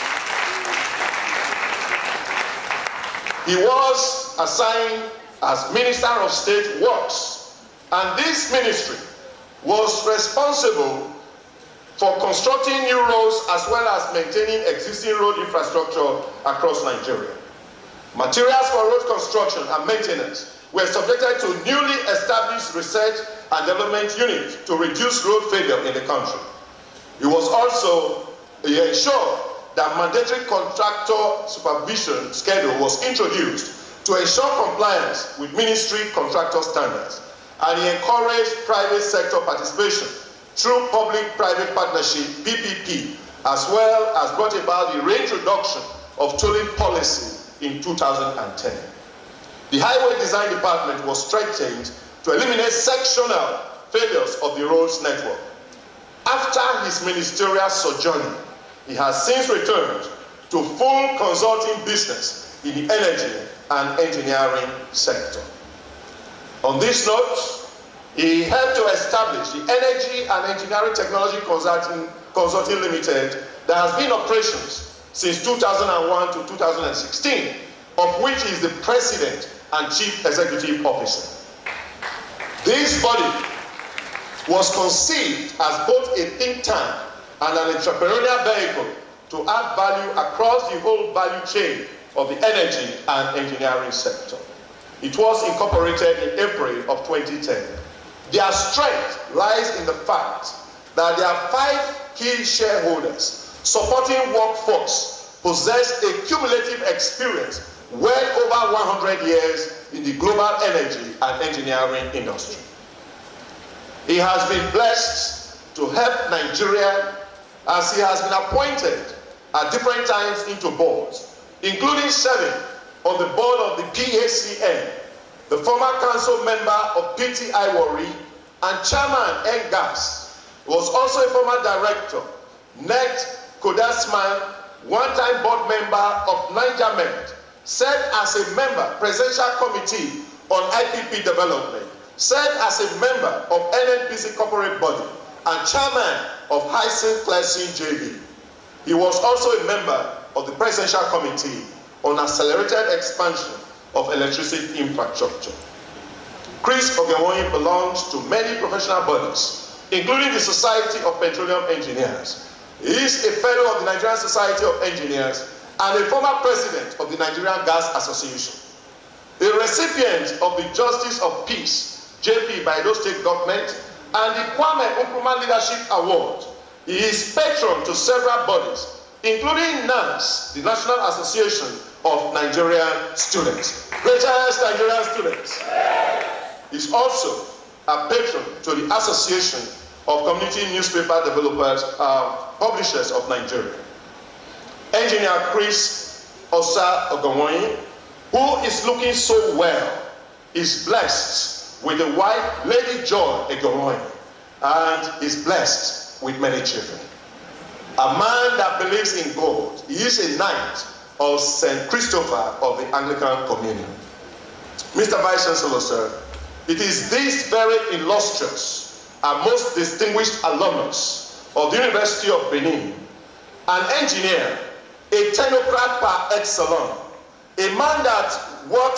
He was assigned as Minister of State Works, and this ministry was responsible for constructing new roads as well as maintaining existing road infrastructure across Nigeria. Materials for road construction and maintenance were subjected to newly established research and development unit to reduce road failure in the country. It was also ensured that mandatory contractor supervision schedule was introduced to ensure compliance with ministry contractor standards, and he encouraged private sector participation through public-private partnership, P P P, as well as brought about the reintroduction of tolling policy in two thousand ten. The Highway Design Department was strengthened to eliminate sectional failures of the roads network. After his ministerial sojourn, he has since returned to full consulting business in the energy and engineering sector. On this note, he helped to establish the Energy and Engineering Technology Consulting, Consulting Limited that has been in operations since two thousand one to two thousand sixteen, of which he is the President and Chief Executive Officer. This body was conceived as both a think tank and an entrepreneurial vehicle to add value across the whole value chain of the energy and engineering sector. It was incorporated in April of twenty ten. Their strength lies in the fact that their five key shareholders supporting workforce possess a cumulative experience well over one hundred years in the global energy and engineering industry. He has been blessed to help Nigeria as he has been appointed at different times into boards, including serving on the board of the P A C N, the former council member of P T I Warri, and chairman N GAS, was also a former director, N E T Kodasman, one-time board member of NigerMed, served as a member, Presidential Committee on I P P Development, served as a member of N N P C Corporate Body, and chairman of Hyson Clesson J V. He was also a member of the Presidential Committee on Accelerated Expansion of Electricity Infrastructure. Chris Ogenwoyin belongs to many professional bodies, including the Society of Petroleum Engineers. He is a fellow of the Nigerian Society of Engineers and a former president of the Nigerian Gas Association. A recipient of the Justice of Peace, J P by Edo State Government, and the Kwame Nkrumah Leadership Award. He is patron to several bodies, including NANS, the National Association of Nigerian Students. Greatest Nigerian students. He is also a patron to the Association of Community Newspaper Developers, uh, Publishers of Nigeria. Engineer Chris Osa Ogenwoyin, who is looking so well, is blessed with a wife, Lady Joy Ogenwoyin, and is blessed with many children. A man that believes in God. He is a knight of Saint Christopher of the Anglican Communion. Mister Vice Chancellor, sir, it is this very illustrious and most distinguished alumnus of the University of Benin, an engineer, a technocrat par excellence, a man that works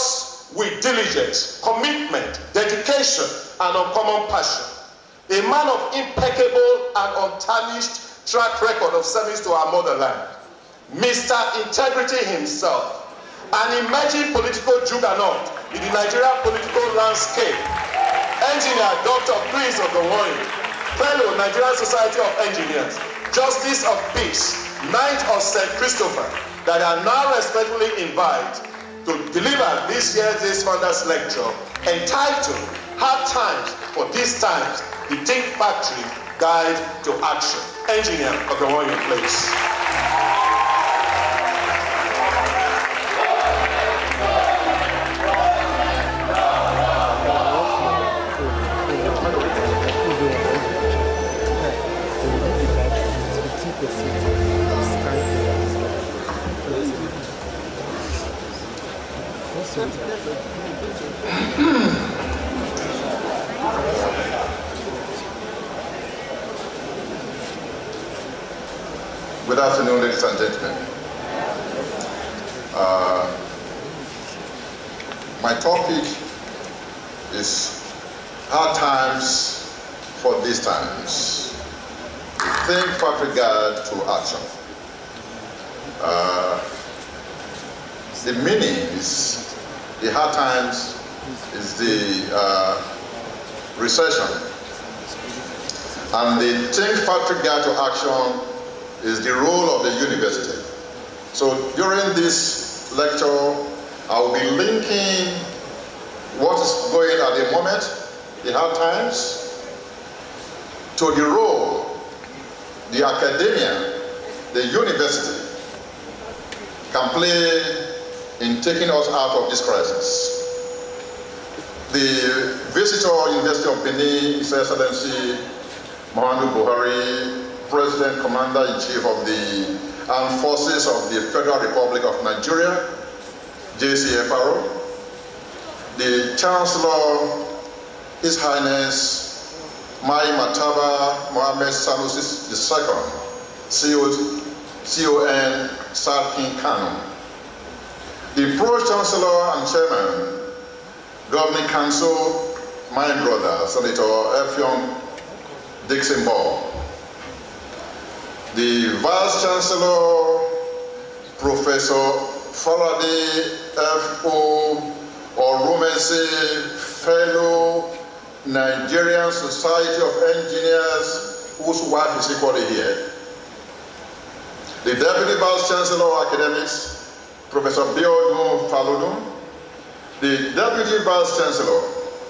with diligence, commitment, dedication, and uncommon passion. A man of impeccable and untarnished track record of service to our motherland. Mister Integrity himself, an emerging political juggernaut in the Nigerian political landscape. Engineer Doctor Prince of the Warrior, Fellow Nigerian Society of Engineers, Justice of Peace, Knight of Saint Christopher, that are now respectfully invited to deliver this year's This Founders Lecture entitled Hard Times for These Times, the Think Factory Guide to Action. Engineer of the Warrior, please. Good afternoon, ladies and gentlemen. Uh, my topic is hard times for these times. Think with regard to action. Uh, the meaning is the hard times is the uh, recession, and the think with regard to action is the role of the university. So during this lecture, I will be linking what is going at the moment, the hard times, to the role the academia, the university, can play in taking us out of this crisis. The visitor University of Benin, His Excellency Muhammadu Buhari, President Commander-in-Chief of the Armed Forces of the Federal Republic of Nigeria, J C F R O, the Chancellor, His Highness Mai Mataba Mohammed Sanusi the Second, C O N Sarkin Kano, the Pro-Chancellor and Chairman, Governing Council, my brother, Senator Effiong Dixon Ball, the Vice Chancellor, Professor Faraday F O Orumese, Fellow Nigerian Society of Engineers, whose wife is equally here, the Deputy Vice Chancellor of Academics, Professor Biodun Falodun, the Deputy Vice Chancellor,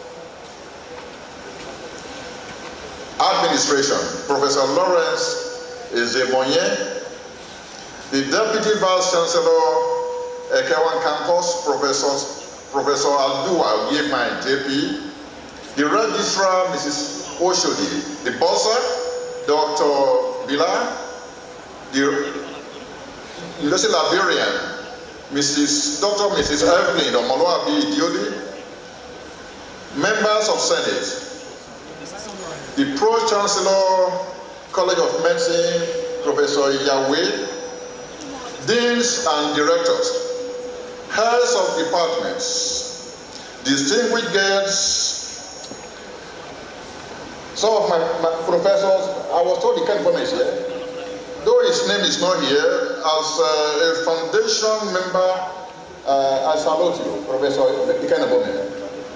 Administration, Professor Lawrence Ezebonye, the Deputy Vice Chancellor, Ekewan Campus, Professor, Professor Aldua Yefai J P, the Registrar, Missus Oshodi, the Bossa, Doctor Bila, the University Librarian, Missus Doctor Missus Evelyn Omoloabi Diodi, members of Senate, the Pro-Chancellor, College of Medicine, Professor Yahweh, Deans and Directors, Heads of Departments, distinguished guests, some of my, my professors, I was told the California is here, though his name is not here, as uh, a foundation member, uh, I salute you, Professor Ikenabome.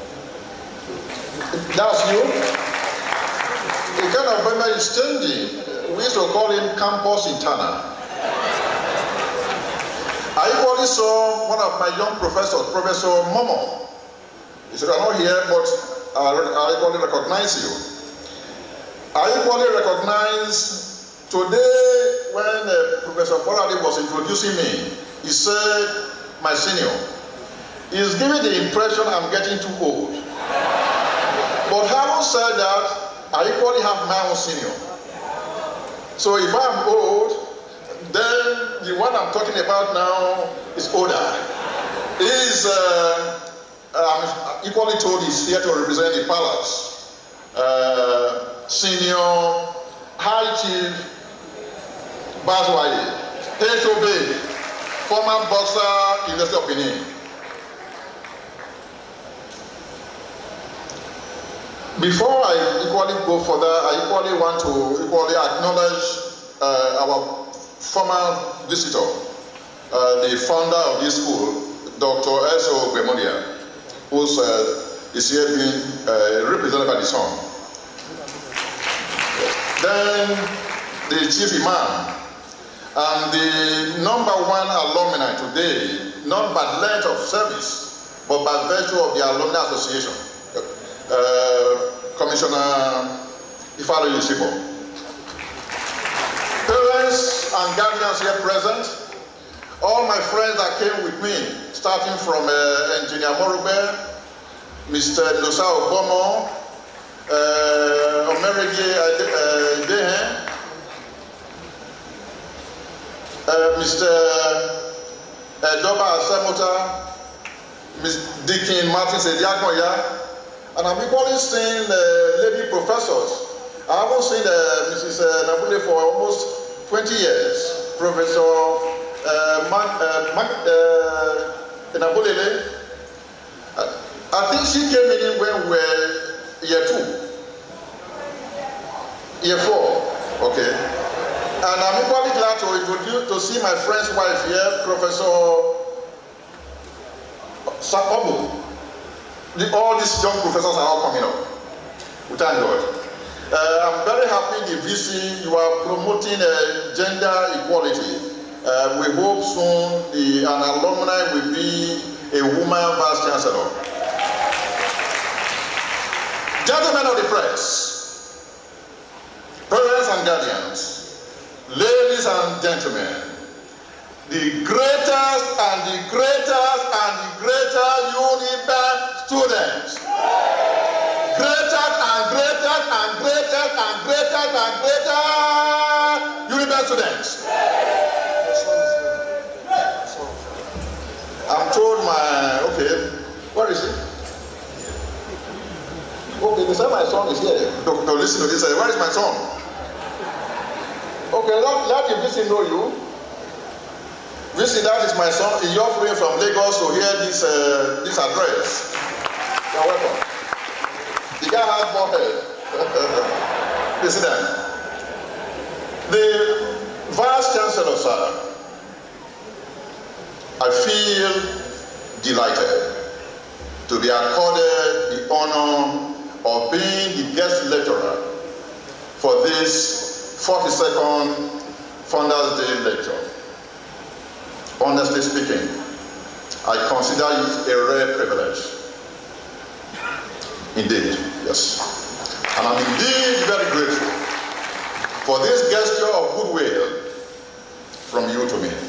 That's you. The kind of member is changing. We used to call him Campus Internal. I equally saw one of my young professors, Professor Momo. He said, I'm not here, but I, I equally recognize you. I equally recognize today when uh, Professor Faraday was introducing me, he said, my senior, he's giving the impression I'm getting too old. But having said that, I equally have my own senior. So if I'm old, then the one I'm talking about now is older. He is, uh, I'm equally told he's here to represent the palace. Uh, senior, High Chief, Bazwai, H O B, former boxer, University of Benin. before I equally go further, I equally want to equally acknowledge uh, our former visitor, uh, the founder of this school, Doctor S O Ogbemodia, who uh, is here being uh, represented by the son. Then the chief imam, and the number one alumni today, not by length of service, but by virtue of the Alumni Association, uh, Commissioner Ifalo Yusibo. Parents and guardians here present, all my friends that came with me, starting from uh, Engineer Morube, Mister Dosa Obomo, uh, Omerege Idehen, uh, Mister Doba Asemota, Mister Dickin Martin Sediakoya, and I'm equally seeing uh, lady professors. I haven't seen uh, Missus Nabule for almost twenty years. Professor uh, Man, uh, Man, uh, Nabule. Uh, I think she came in when we were year two, year four, okay. And I'm equally glad to introduce to see my friend's wife here, Professor Sakobu. The, all these young professors are all coming up. We thank God. Uh, I'm very happy the V C, you are promoting uh, gender equality. Uh, we hope soon the, an alumni will be a woman vice chancellor. Gentlemen of the press, parents and guardians, ladies and gentlemen, the greatest and the greatest and the greater Uniben students, greatest and greatest and greatest and greatest and greater Uniben students. I'm told my, okay, where is he? Okay, they say my son is here. Don't, don't listen to this. Where is my son? Okay, let, let the V C know you. V C, that is my son. He's offering from Lagos to hear this uh, this address. You're welcome. The guy has more head. President, the Vice Chancellor, sir, I feel delighted to be accorded the honor of being the guest lecturer for this forty-second Founders Day lecture. Honestly speaking, I consider it a rare privilege. Indeed, yes. And I'm indeed very grateful for this gesture of goodwill from you to me.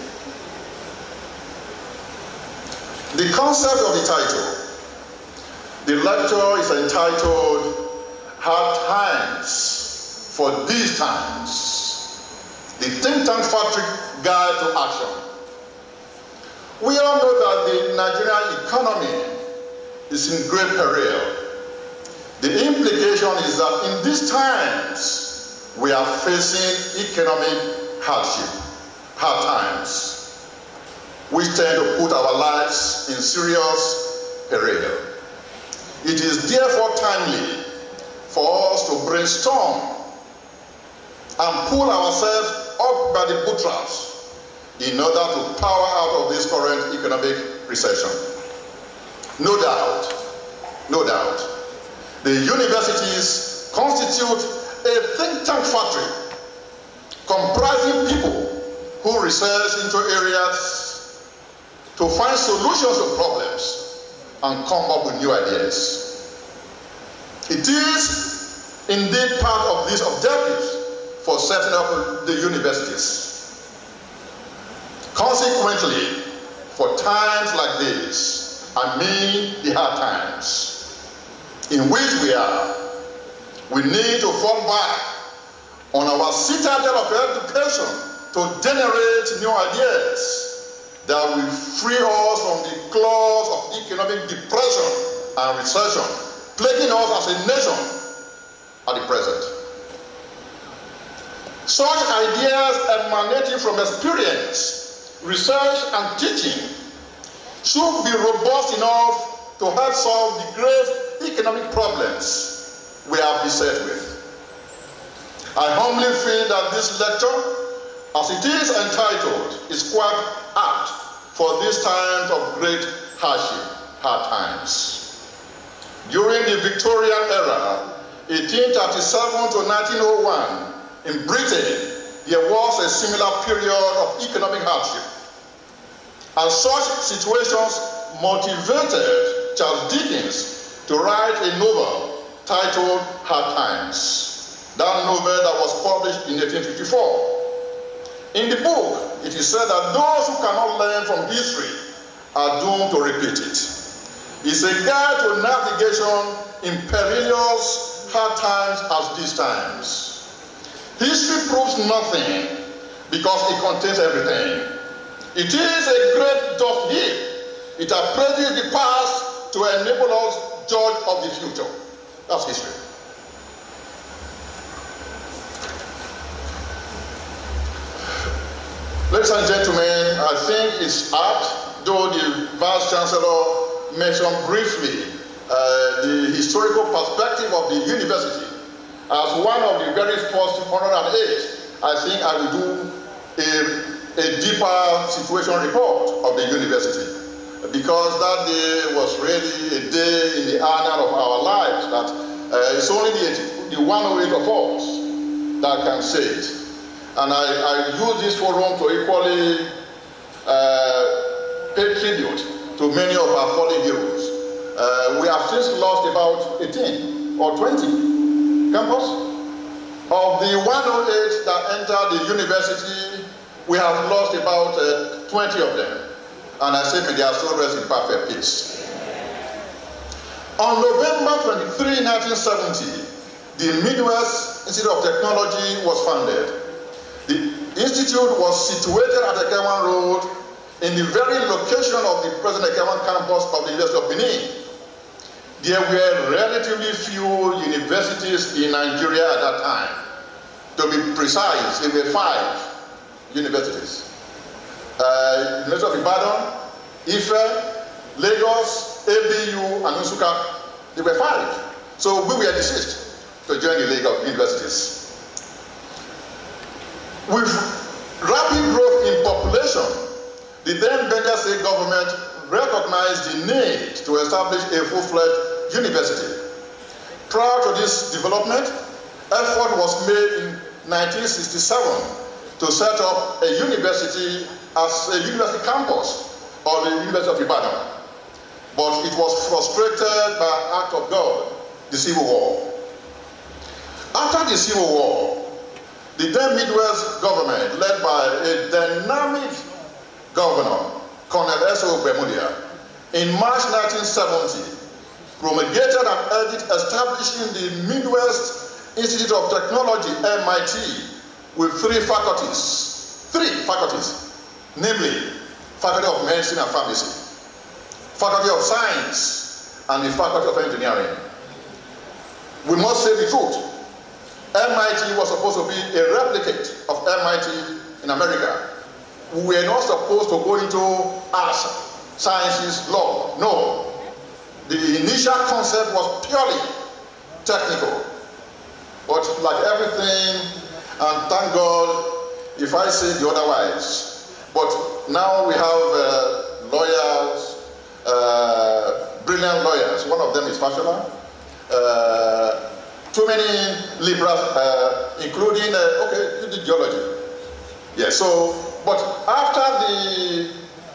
The concept of the title, the lecture is entitled Hard Times for These Times, the Think Tank Factory Guide to Action. We all know that the Nigerian economy is in great peril. The implication is that in these times, we are facing economic hardship, hard times, which tend to put our lives in serious peril. It is therefore timely for us to brainstorm and pull ourselves up by the bootstraps in order to power out of this current economic recession. No doubt, no doubt, the universities constitute a think tank factory comprising people who research into areas to find solutions to problems and come up with new ideas. It is indeed part of these objectives for setting up the universities. Consequently, for times like this, I mean the hard times in which we are, we need to fall back on our citadel of education to generate new ideas that will free us from the claws of economic depression and recession plaguing us as a nation at the present. Such ideas emanating from experience, research and teaching should be robust enough to help solve the grave economic problems we are beset with. I humbly feel that this lecture, as it is entitled, is quite apt for these times of great hardship, hard times. During the Victorian era, eighteen thirty-seven to nineteen oh one, in Britain, there was a similar period of economic hardship. And such situations motivated Charles Dickens to write a novel titled Hard Times. That novel that was published in eighteen fifty-four. In the book, it is said that those who cannot learn from history are doomed to repeat it. It's a guide to navigation in perilous hard times as these times. History proves nothing because it contains everything. It is a great dust heap. It appraises the past to enable us judge of the future. That's history. Ladies and gentlemen, I think it's apt, though the Vice Chancellor mentioned briefly uh, the historical perspective of the university. As one of the very first one hundred eight, I think I will do a, a deeper situation report of the university, because that day was really a day in the annal of our lives that uh, it's only the, the one hundred eight of us that can say it. And I, I use this forum to equally uh, pay tribute to many of our fallen heroes. Uh, we have since lost about eighteen or twenty campus. Of the one hundred eight that entered the university, we have lost about uh, twenty of them. And I say, may their soul rest in perfect peace. On November twenty-third, nineteen seventy, the Midwest Institute of Technology was founded. The institute was situated at Ekewan Road in the very location of the present Ekewan campus of the University of Benin. There were relatively few universities in Nigeria at that time. To be precise, there were five universities. Uh, University of Ibadan, Ife, Lagos, A B U, and Nsukka. There were five. So we were deceased to join the League of Universities. With rapid growth in population, the then Benja State government recognized the need to establish a full-fledged university. Prior to this development, effort was made in nineteen sixty-seven to set up a university as a university campus of the University of Ibadan. But it was frustrated by an act of God, the Civil War. After the Civil War, the then Midwest government, led by a dynamic governor, Colonel S O Ogbemudia, in March nineteen seventy, promulgated an edict establishing the Midwest Institute of Technology, M I T, with three faculties, three faculties, namely Faculty of Medicine and Pharmacy, Faculty of Science, and the Faculty of Engineering. We must say the truth. M I T was supposed to be a replicate of M I T in America. We were not supposed to go into arts, sciences, law. No. The initial concept was purely technical. But like everything, and thank God if I say the otherwise. But now we have uh, lawyers, uh, brilliant lawyers. One of them is Fashola. Uh, Too many liberals, uh, including, uh, okay, you did geology. Yeah, so, but after the,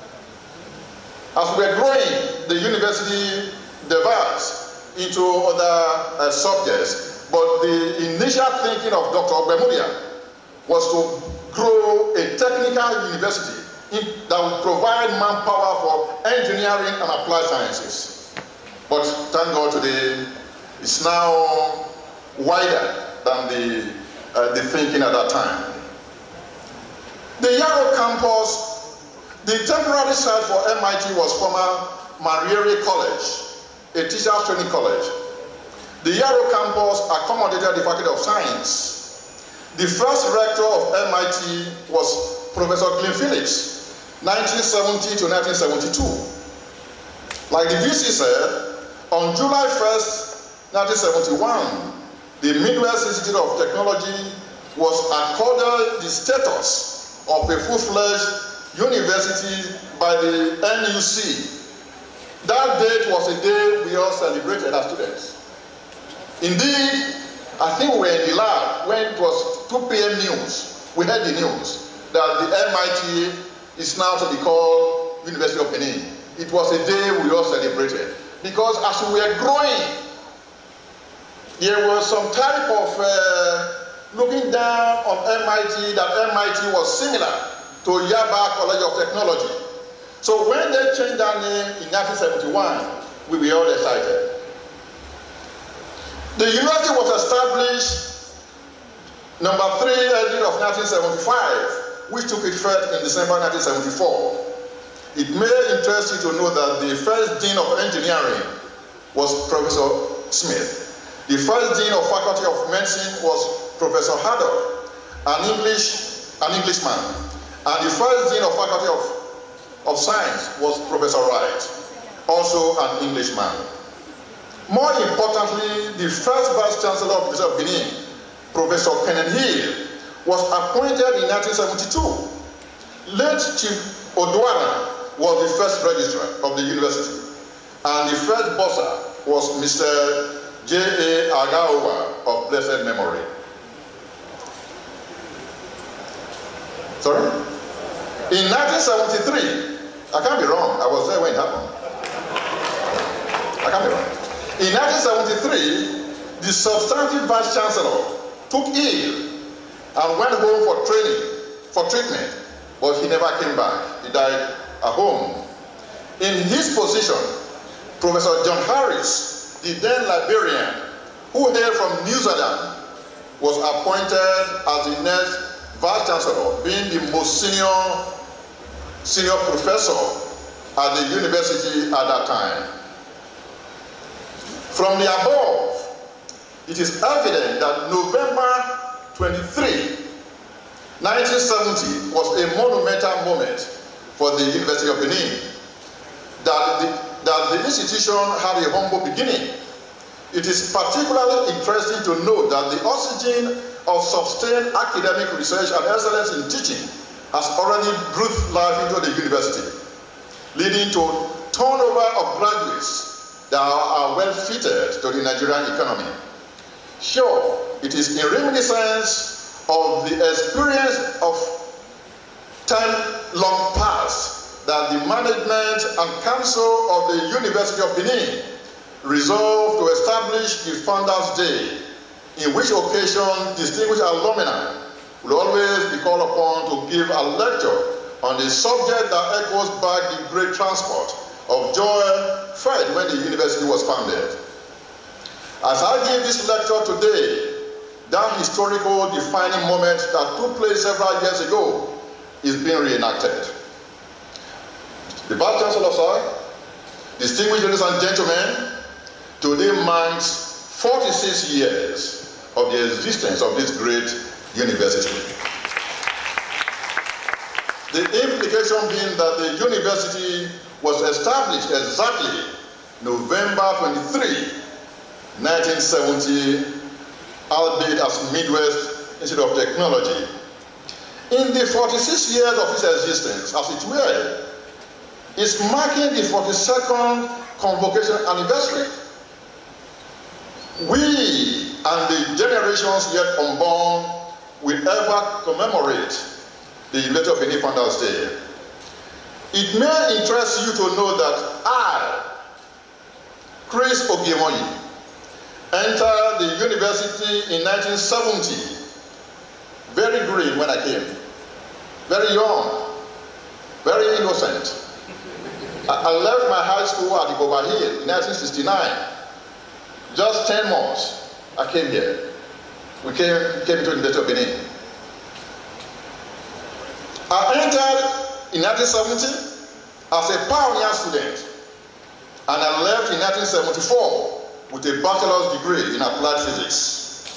as we were growing, the university developed into other uh, subjects, but the initial thinking of Doctor Ogbemudia was to grow a technical university in, that would provide manpower for engineering and applied sciences. But thank God today, it's now wider than the, uh, the thinking at that time. The Yaro campus, the temporary site for M I T was former Mariere College, a teacher's training college. The Yaro campus accommodated the Faculty of Science. The first rector of M I T was Professor Glenn Phillips, nineteen seventy to nineteen seventy-two. Like the V C said, on July first, nineteen seventy-one, the Midwest Institute of Technology was accorded the status of a full-fledged university by the N U C. That date was a day we all celebrated as students. Indeed, I think we were in the lab when it was two P M news. We heard the news that the M I T is now to be called University of Benin. It was a day we all celebrated because as we were growing, there was some type of uh, looking down on M I T, that M I T was similar to Yaba College of Technology. So when they changed their name in nineteen seventy-one, we were all excited. The university was established number three edition of nineteen seventy-five, which took effect in December nineteen seventy-four. It may interest you to know that the first dean of engineering was Professor Smith. The first dean of faculty of medicine was Professor Haddock, an English, an Englishman. And the first dean of faculty of, of science was Professor Wright, also an Englishman. More importantly, the first vice chancellor of the University of Benin, Professor Kenneth Hill, was appointed in nineteen seventy-two. Late Chief Odwara was the first registrar of the university, and the first bursar was Mister J A Agaowa of blessed memory. Sorry? In nineteen seventy-three, I can't be wrong, I was there when it happened. I can't be wrong. In nineteen seventy-three, the substantive vice chancellor took ill and went home for training, for treatment, but he never came back. He died at home. In his position, Professor John Harris, the then librarian, who hailed from New Zealand, was appointed as the next vice chancellor, being the most senior, senior professor at the university at that time. From the above, it is evident that November twenty-third, nineteen seventy was a monumental moment for the University of Benin. That the, that the institution had a humble beginning. It is particularly interesting to note that the oxygen of sustained academic research and excellence in teaching has already breathed life into the university, leading to turnover of graduates that are well fitted to the Nigerian economy. Sure, it is in reminiscence of the experience of time long past that the management and council of the University of Benin resolved to establish the Founders Day, in which occasion distinguished alumni will always be called upon to give a lecture on the subject that echoes back the great transport of joy felt when the university was founded. As I give this lecture today, that historical defining moment that took place several years ago is being reenacted. The Vice Chancellor, sir, distinguished ladies and gentlemen, today marks forty-six years of the existence of this great university. The implication being that the university was established exactly November twenty-third, nineteen seventy, albeit as Midwest Institute of Technology. In the forty-six years of its existence, as it were, is marking the forty-second convocation anniversary. We and the generations yet unborn will ever commemorate the University of Benin Founders Day. It may interest you to know that I, Chris Ogiemoyi, entered the university in nineteen seventy, very green when I came, very young, very innocent. I left my high school at Ikoba Hill in nineteen sixty-nine. Just ten months, I came here. We came, came to the University of Benin. I entered in nineteen seventy as a pioneer student, and I left in nineteen seventy-four with a bachelor's degree in applied physics.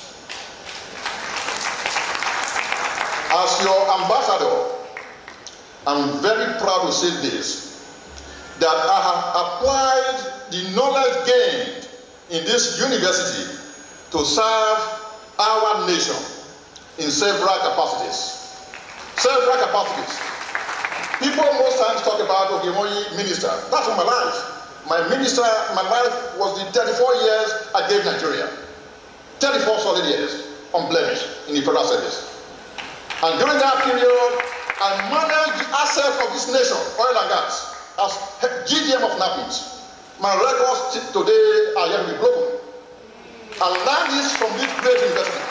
As your ambassador, I'm very proud to say this, that I have applied the knowledge gained in this university to serve our nation in several capacities. Several capacities. People most times talk about Ogemoyi minister. That's not my life. My minister, my life was the thirty-four years I gave Nigeria. thirty-four solid years, unblemished in the federal service. And during that period, I managed the assets of this nation, oil and gas, as G D M of NAPIS. My records today are yet to be broken. I learned this from this great university.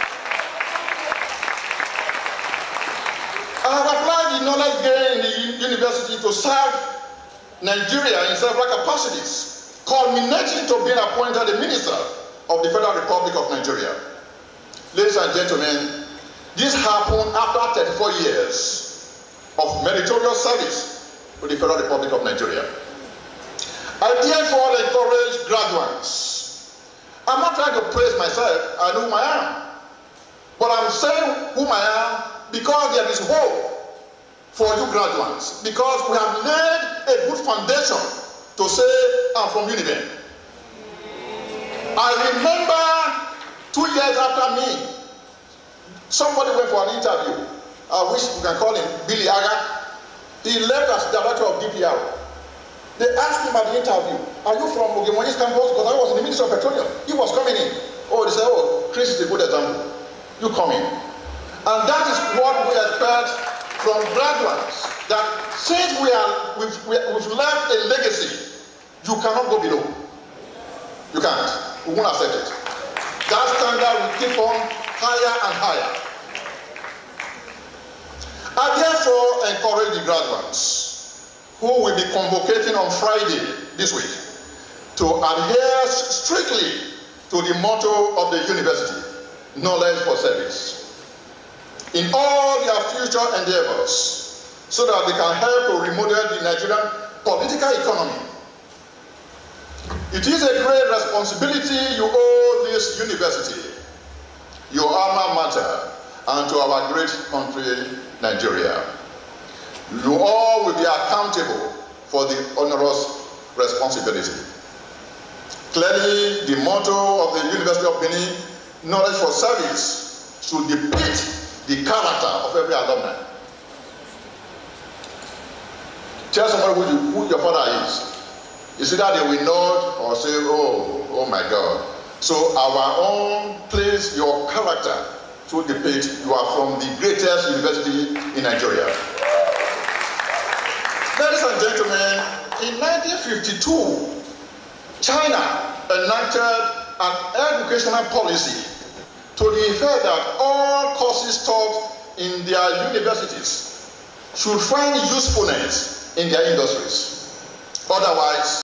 I have applied the knowledge gained in the university to serve Nigeria in several capacities, culminating to being appointed the Minister of the Federal Republic of Nigeria. Ladies and gentlemen, this happened after thirty-four years of meritorious service to the Federal Republic of Nigeria. I therefore encourage graduates. I'm not trying to praise myself, I know who I am. But I'm saying whom I am because there is hope for you graduates. Because we have laid a good foundation to say I'm from Uniben. I remember two years after me, somebody went for an interview. I wish we can call him Billy Aga. He left as director of D P R. They asked him at the interview, are you from Ogemoyi's campus? Because I was in the Ministry of Petroleum. He was coming in. Oh, they said, oh, Chris is a good example. You come in. And that is what we expect from graduates. That since we are, we've, we've left a legacy, you cannot go below. You can't. We won't accept it. That standard will keep on higher and higher. I therefore encourage the graduates who will be convocating on Friday this week to adhere strictly to the motto of the university, knowledge for service, in all their future endeavors, so that they can help to remodel the Nigerian political economy. It is a great responsibility you owe this university, your alma mater, and to our great country, Nigeria. You all will be accountable for the onerous responsibility. Clearly, the motto of the University of Benin, knowledge for service, should depict the character of every alumni. Tell somebody who, you, who your father is. Is it that they will nod or say, oh, oh my God. So our own place, your character, should depict you are from the greatest university in Nigeria. Ladies and gentlemen, in nineteen fifty-two, China enacted an educational policy to the effect that all courses taught in their universities should find usefulness in their industries. Otherwise,